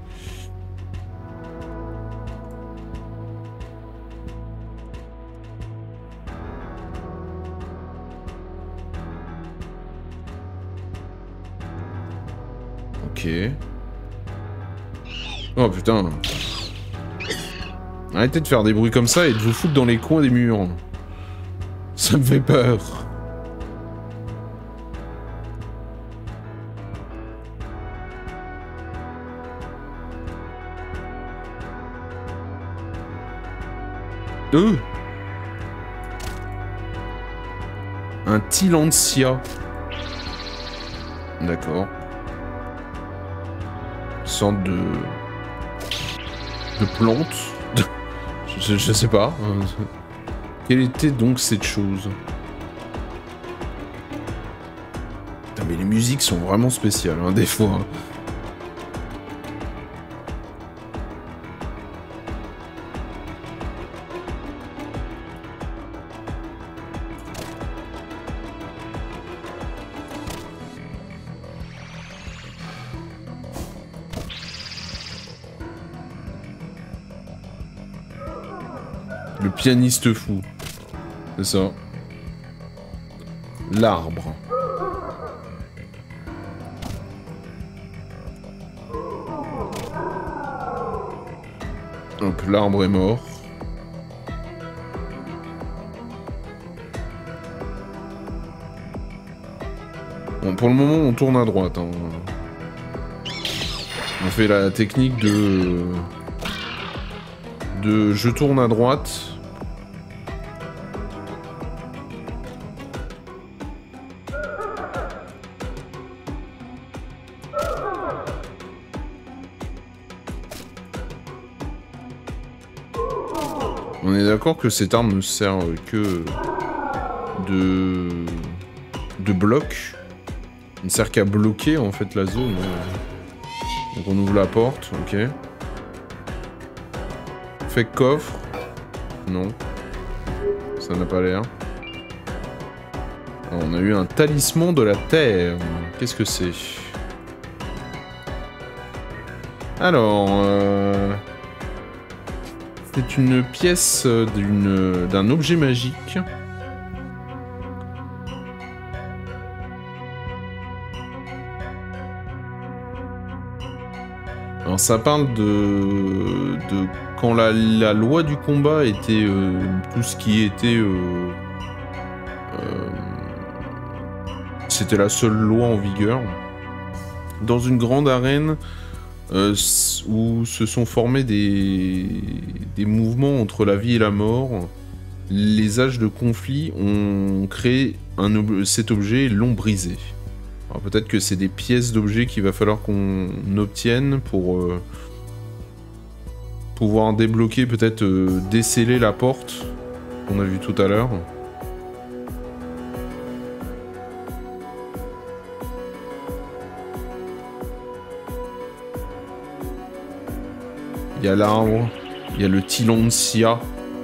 Ok. Oh putain. Arrêtez de faire des bruits comme ça et de vous foutre dans les coins des murs. Ça me fait peur. Euh. Un Tillandsia. D'accord. Une sorte de... de plante. Je, je sais pas. Quelle était donc cette chose? Putain, mais les musiques sont vraiment spéciales, hein, des fois. Le pianiste fou. C'est ça. L'arbre. Hop, l'arbre est mort. Bon, pour le moment, on tourne à droite. Hein. On fait la technique de... de je tourne à droite. On est d'accord que cette arme ne sert que de de bloc. Elle ne sert qu'à bloquer en fait la zone. Donc on ouvre la porte, ok. Fait coffre. Non. Ça n'a pas l'air. On a eu un talisman de la terre. Qu'est-ce que c'est? Alors... Euh... C'est une pièce d'une d'un objet magique. Alors ça parle de, de quand la, la loi du combat était euh, tout ce qui était... Euh, euh, c'était la seule loi en vigueur. Dans une grande arène euh, où se sont formés des, des mouvements entre la vie et la mort, les âges de conflit ont créé un ob cet objet et l'ont brisé. Alors peut-être que c'est des pièces d'objets qu'il va falloir qu'on obtienne pour euh, pouvoir débloquer, peut-être euh, déceler la porte qu'on a vue tout à l'heure. Il y a l'arbre, il y a le Tilondsia.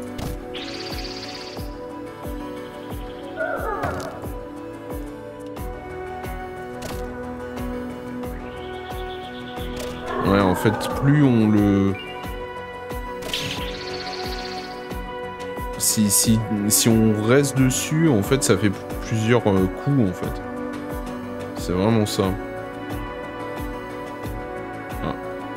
Ouais, en fait, plus on le... Si, si, si on reste dessus, en fait, ça fait plusieurs euh, coups, en fait. C'est vraiment ça. Ah.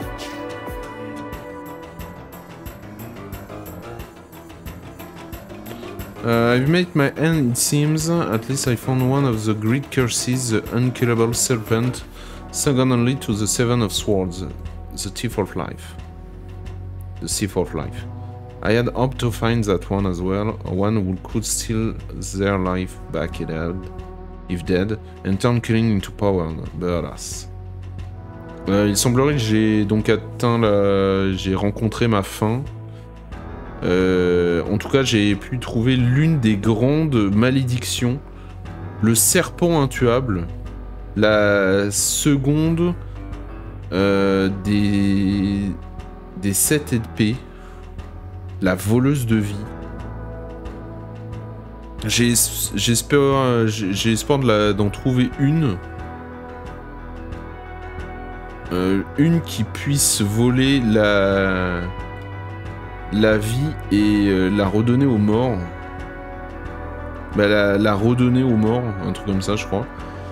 Uh, I've made my end, it seems. At least I found one of the great curses, the unkillable serpent, second only to the seven of swords, the thief of life. The thief of life. I had hoped to find that one as well, one who could steal their life back if dead, if dead and turn killing into power, but alas. Euh, il semblerait que j'ai donc atteint la... j'ai rencontré ma fin. Euh, en tout cas, j'ai pu trouver l'une des grandes malédictions, le serpent intuable, la seconde euh, des... des sept épées, la voleuse de vie. J'espère j'ai espoir d'en trouver une. Euh, une qui puisse voler la, la vie et euh, la redonner aux morts. Bah, la, la redonner aux morts, un truc comme ça, je crois.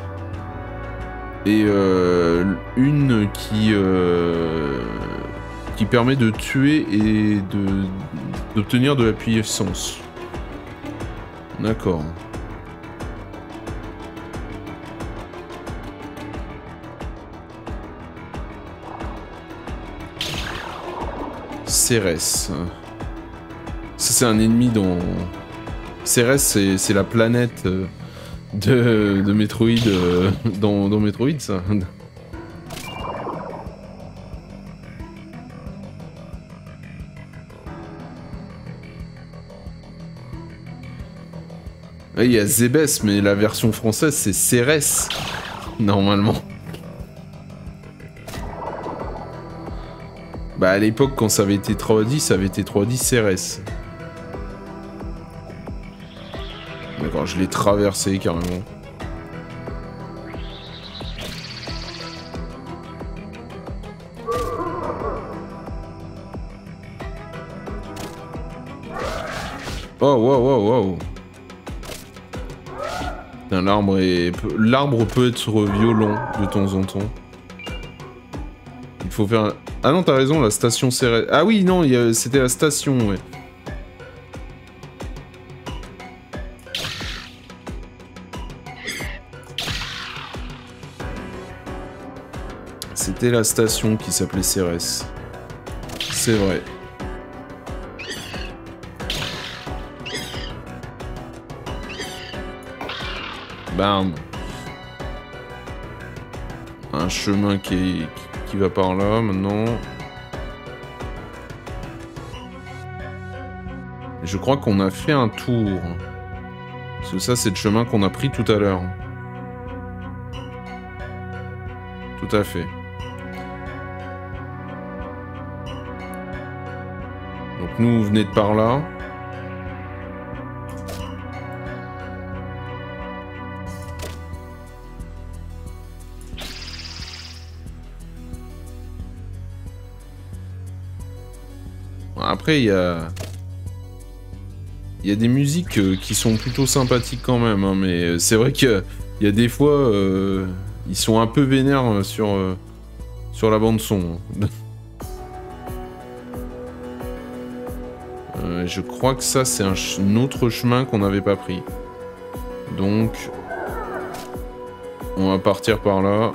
Et euh, une qui... Euh, qui permet de tuer et d'obtenir de, de la puissance. D'accord. Cérès. Ça, c'est un ennemi dans... Cérès, c'est la planète de, de Metroid, dans, dans Metroid, ça. Il y a Zébès, mais la version française, c'est Cérès, normalement. Bah, à l'époque, quand ça avait été trois D, ça avait été trois D Cérès. D'accord, je l'ai traversé, carrément. Oh, wow, wow, wow. L'arbre est... L'arbre peut être violent de temps en temps. Il faut faire... Ah non, t'as raison, la station Cérès... Ah oui, non, a... c'était la station, ouais. C'était la station qui s'appelait Cérès. C'est vrai. Bam. Un chemin qui, est, qui va par là maintenant. Je crois qu'on a fait un tour. Parce que ça, c'est le chemin qu'on a pris tout à l'heure. Tout à fait. Donc nous, vous venez de par là. Après, il y a... Il y a des musiques euh, qui sont plutôt sympathiques quand même, hein, mais c'est vrai qu'il y, y a des fois, euh, ils sont un peu vénères sur, euh, sur la bande son. Hein. Ouais, je crois que ça, c'est un, ch un autre chemin qu'on n'avait pas pris. Donc... On va partir par là.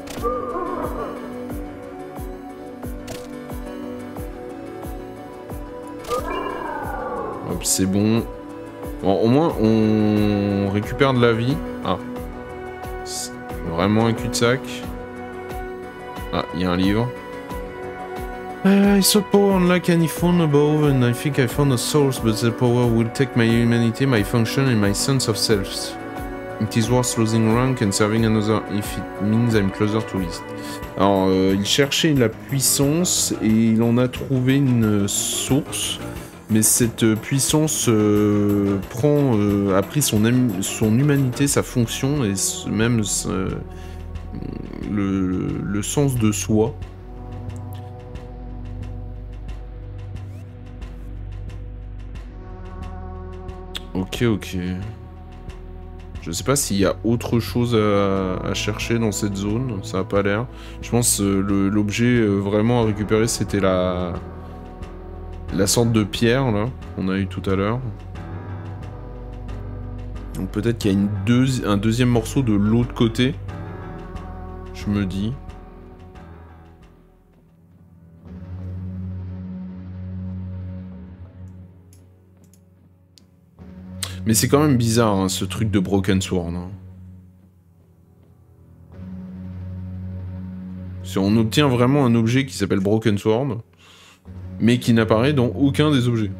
Hop, c'est bon. Bon, au moins, on récupère de la vie. Ah. C'est vraiment un cul-de-sac. Ah, il y a un livre. I saw power unlike any phone above, and I think I found a source, but the power will take my humanity, my function, and my sense of self. It is worth losing rank and serving another if it means I'm closer to list. Alors, euh, il cherchait la puissance et il en a trouvé une source, mais cette puissance euh, prend, euh, a pris son, son humanité, sa fonction et même euh, le, le sens de soi. Ok, ok. Je sais pas s'il y a autre chose à, à chercher dans cette zone, ça a pas l'air. Je pense euh, l'objet euh, vraiment à récupérer, c'était la... la sorte de pierre, là, qu'on a eu tout à l'heure. Donc peut-être qu'il y a une deuxi- un deuxième morceau de l'autre côté. Je me dis... Mais c'est quand même bizarre, hein, ce truc de Broken Sword. Hein. Si on obtient vraiment un objet qui s'appelle Broken Sword, mais qui n'apparaît dans aucun des objets.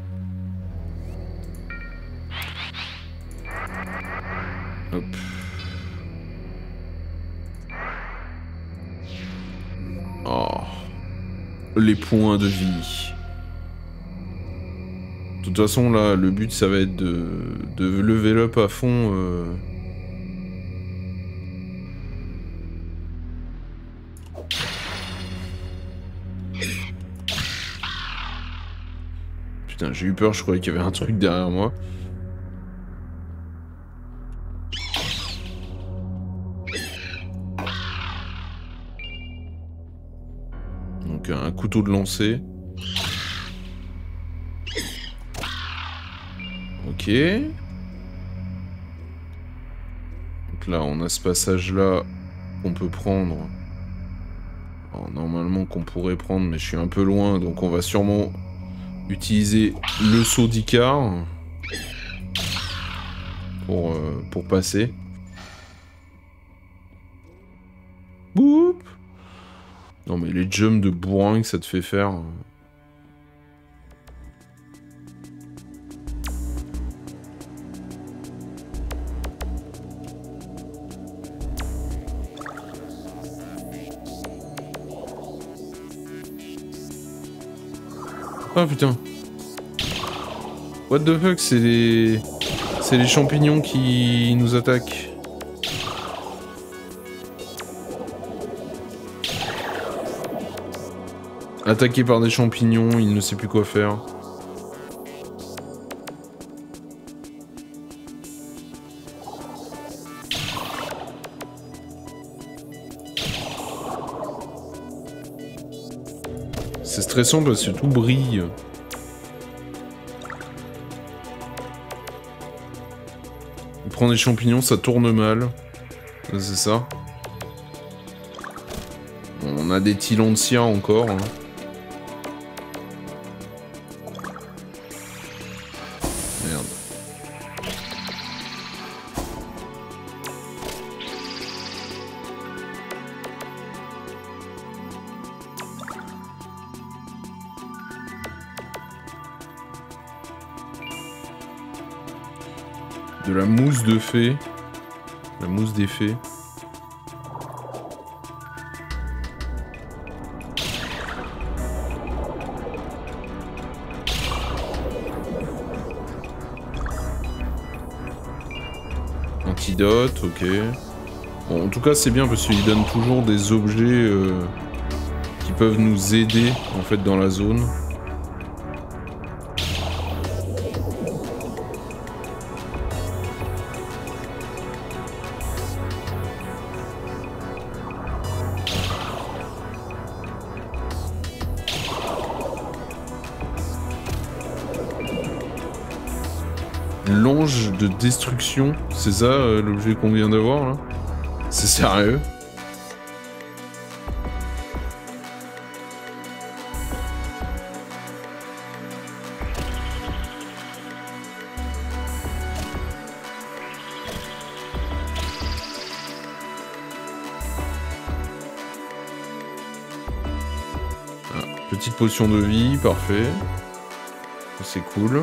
Hop. Oh. Les points de vie. De toute façon, là, le but, ça va être de, de level up à fond. Euh... Putain, j'ai eu peur, je croyais qu'il y avait un truc derrière moi. Donc, un couteau de lancer. Ok. Donc là, on a ce passage-là qu'on peut prendre. Alors, normalement, qu'on pourrait prendre, mais je suis un peu loin, donc on va sûrement utiliser le saut d'Icar pour, euh, pour passer. Boop. Non, mais les jumps de bourrin que ça te fait faire... Ah putain. What the fuck, c'est les... C'est les champignons qui nous attaquent. Attaqué par des champignons, il ne sait plus quoi faire. C'est stressant parce que tout brille. Il prend des champignons, ça tourne mal. C'est ça. On a des tylons de cire encore. Hein. Merde. De la mousse de fée. La mousse des fées. Antidote, ok. Bon, en tout cas, c'est bien parce qu'il donne toujours des objets euh, qui peuvent nous aider en fait dans la zone. longe de destruction. C'est ça euh, l'objet qu'on vient d'avoir là? C'est sérieux? Ah, petite potion de vie, parfait. C'est cool.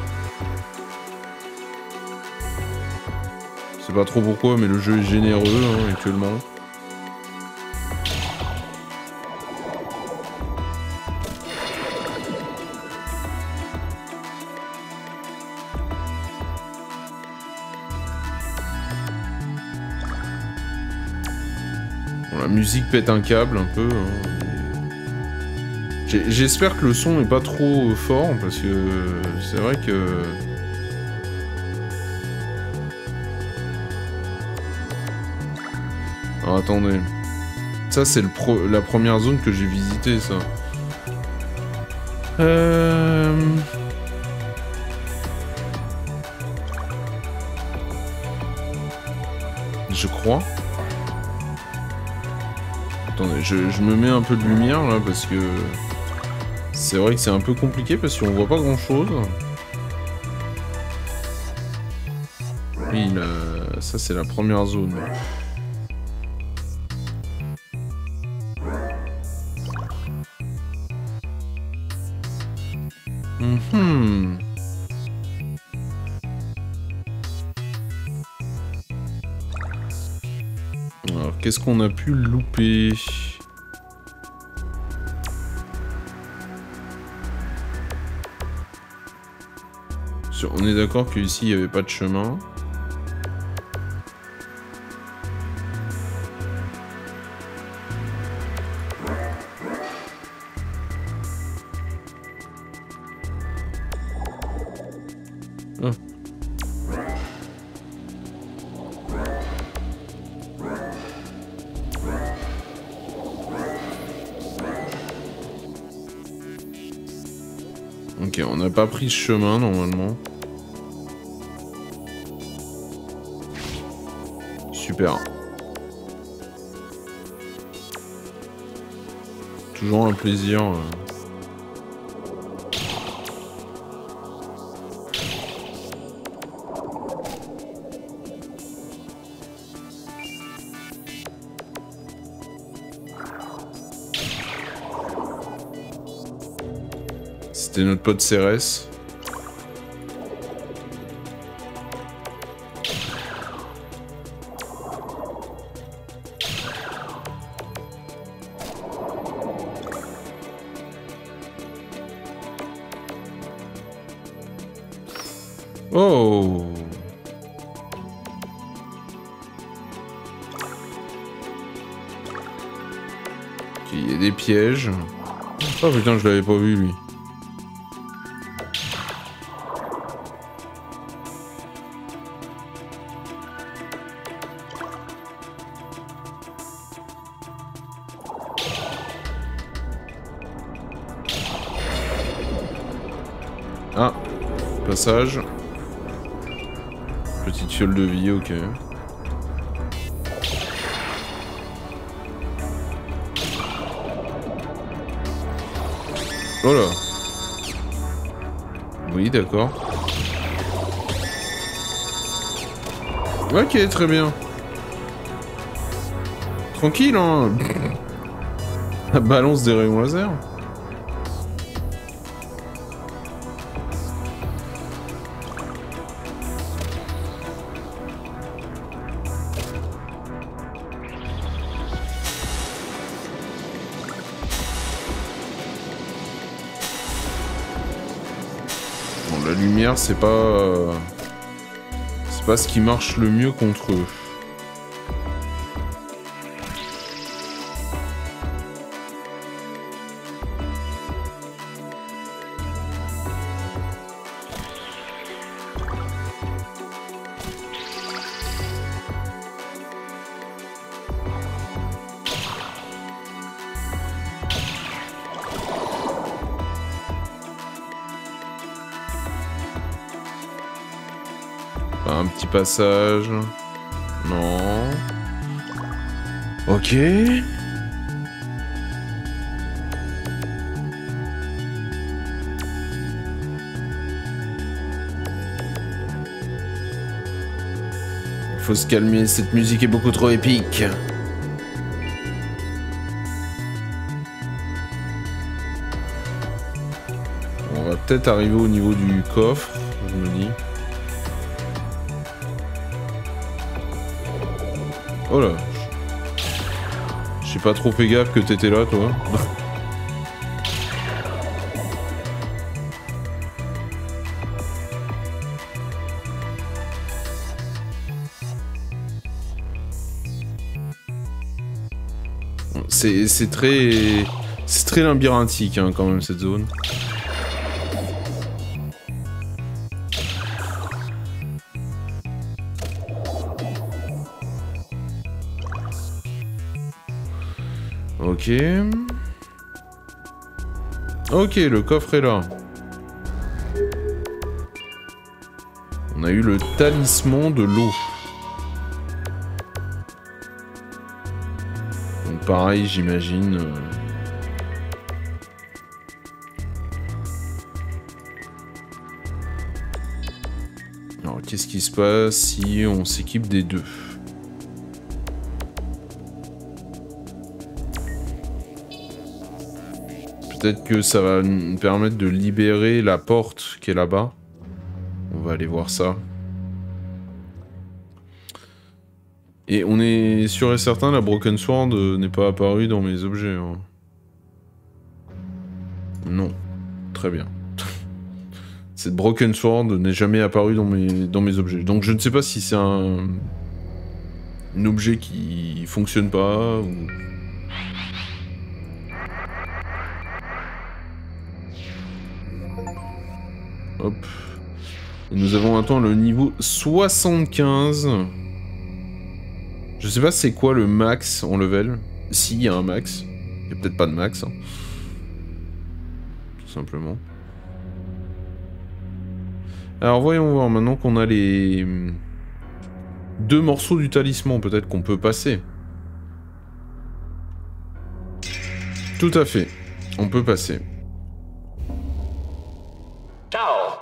Je sais pas trop pourquoi, mais le jeu est généreux hein, actuellement. Bon, la musique pète un câble un peu. Hein. J'espère que le son est pas trop fort parce que c'est vrai que... Alors attendez. Ça c'est pro la première zone que j'ai visitée ça. Euh... Je crois. Attendez, je, je me mets un peu de lumière là parce que... C'est vrai que c'est un peu compliqué parce qu'on voit pas grand chose. Oui, là, ça c'est la première zone. Mm-hmm. Alors, qu'est-ce qu'on a pu louper ? On est d'accord qu'ici il n'y avait pas de chemin. Ah. Ok, on n'a pas pris ce chemin normalement. Super. Toujours un plaisir. Euh... C'était notre pote Cérès. Oh! Ok, il y a des pièges. Oh putain, je l'avais pas vu lui. Ah, passage. Petite fiole de vie, ok. Oh là. Oui, d'accord. Ok, très bien. Tranquille, hein. La balance des rayons laser. La lumière, c'est pas... Euh, c'est pas ce qui marche le mieux contre eux. Un petit passage. Non. Ok. Faut se calmer, cette musique est beaucoup trop épique. On va peut-être arriver au niveau du coffre, je me dis. Oh là. J'ai pas trop fait gaffe que t'étais là, toi. C'est très... C'est très labyrinthique, hein, quand même, cette zone. Ok. Ok, le coffre est là. On a eu le talisman de l'eau. Donc pareil, j'imagine... Euh... Alors, qu'est-ce qui se passe si on s'équipe des deux? Peut-être que ça va nous permettre de libérer la porte qui est là-bas. On va aller voir ça. Et on est sûr et certain, la Broken Sword n'est pas apparue dans mes objets. Hein. Non. Très bien. Cette Broken Sword n'est jamais apparue dans mes, dans mes objets. Donc je ne sais pas si c'est un... un objet qui fonctionne pas ou... Hop. Et nous avons atteint le niveau soixante-quinze. Je sais pas c'est quoi le max en level. S'il y a un max. Il n'y a peut-être pas de max. Hein. Tout simplement. Alors voyons voir maintenant qu'on a les... deux morceaux du talisman. Peut-être qu'on peut passer. Tout à fait. On peut passer. Ciao.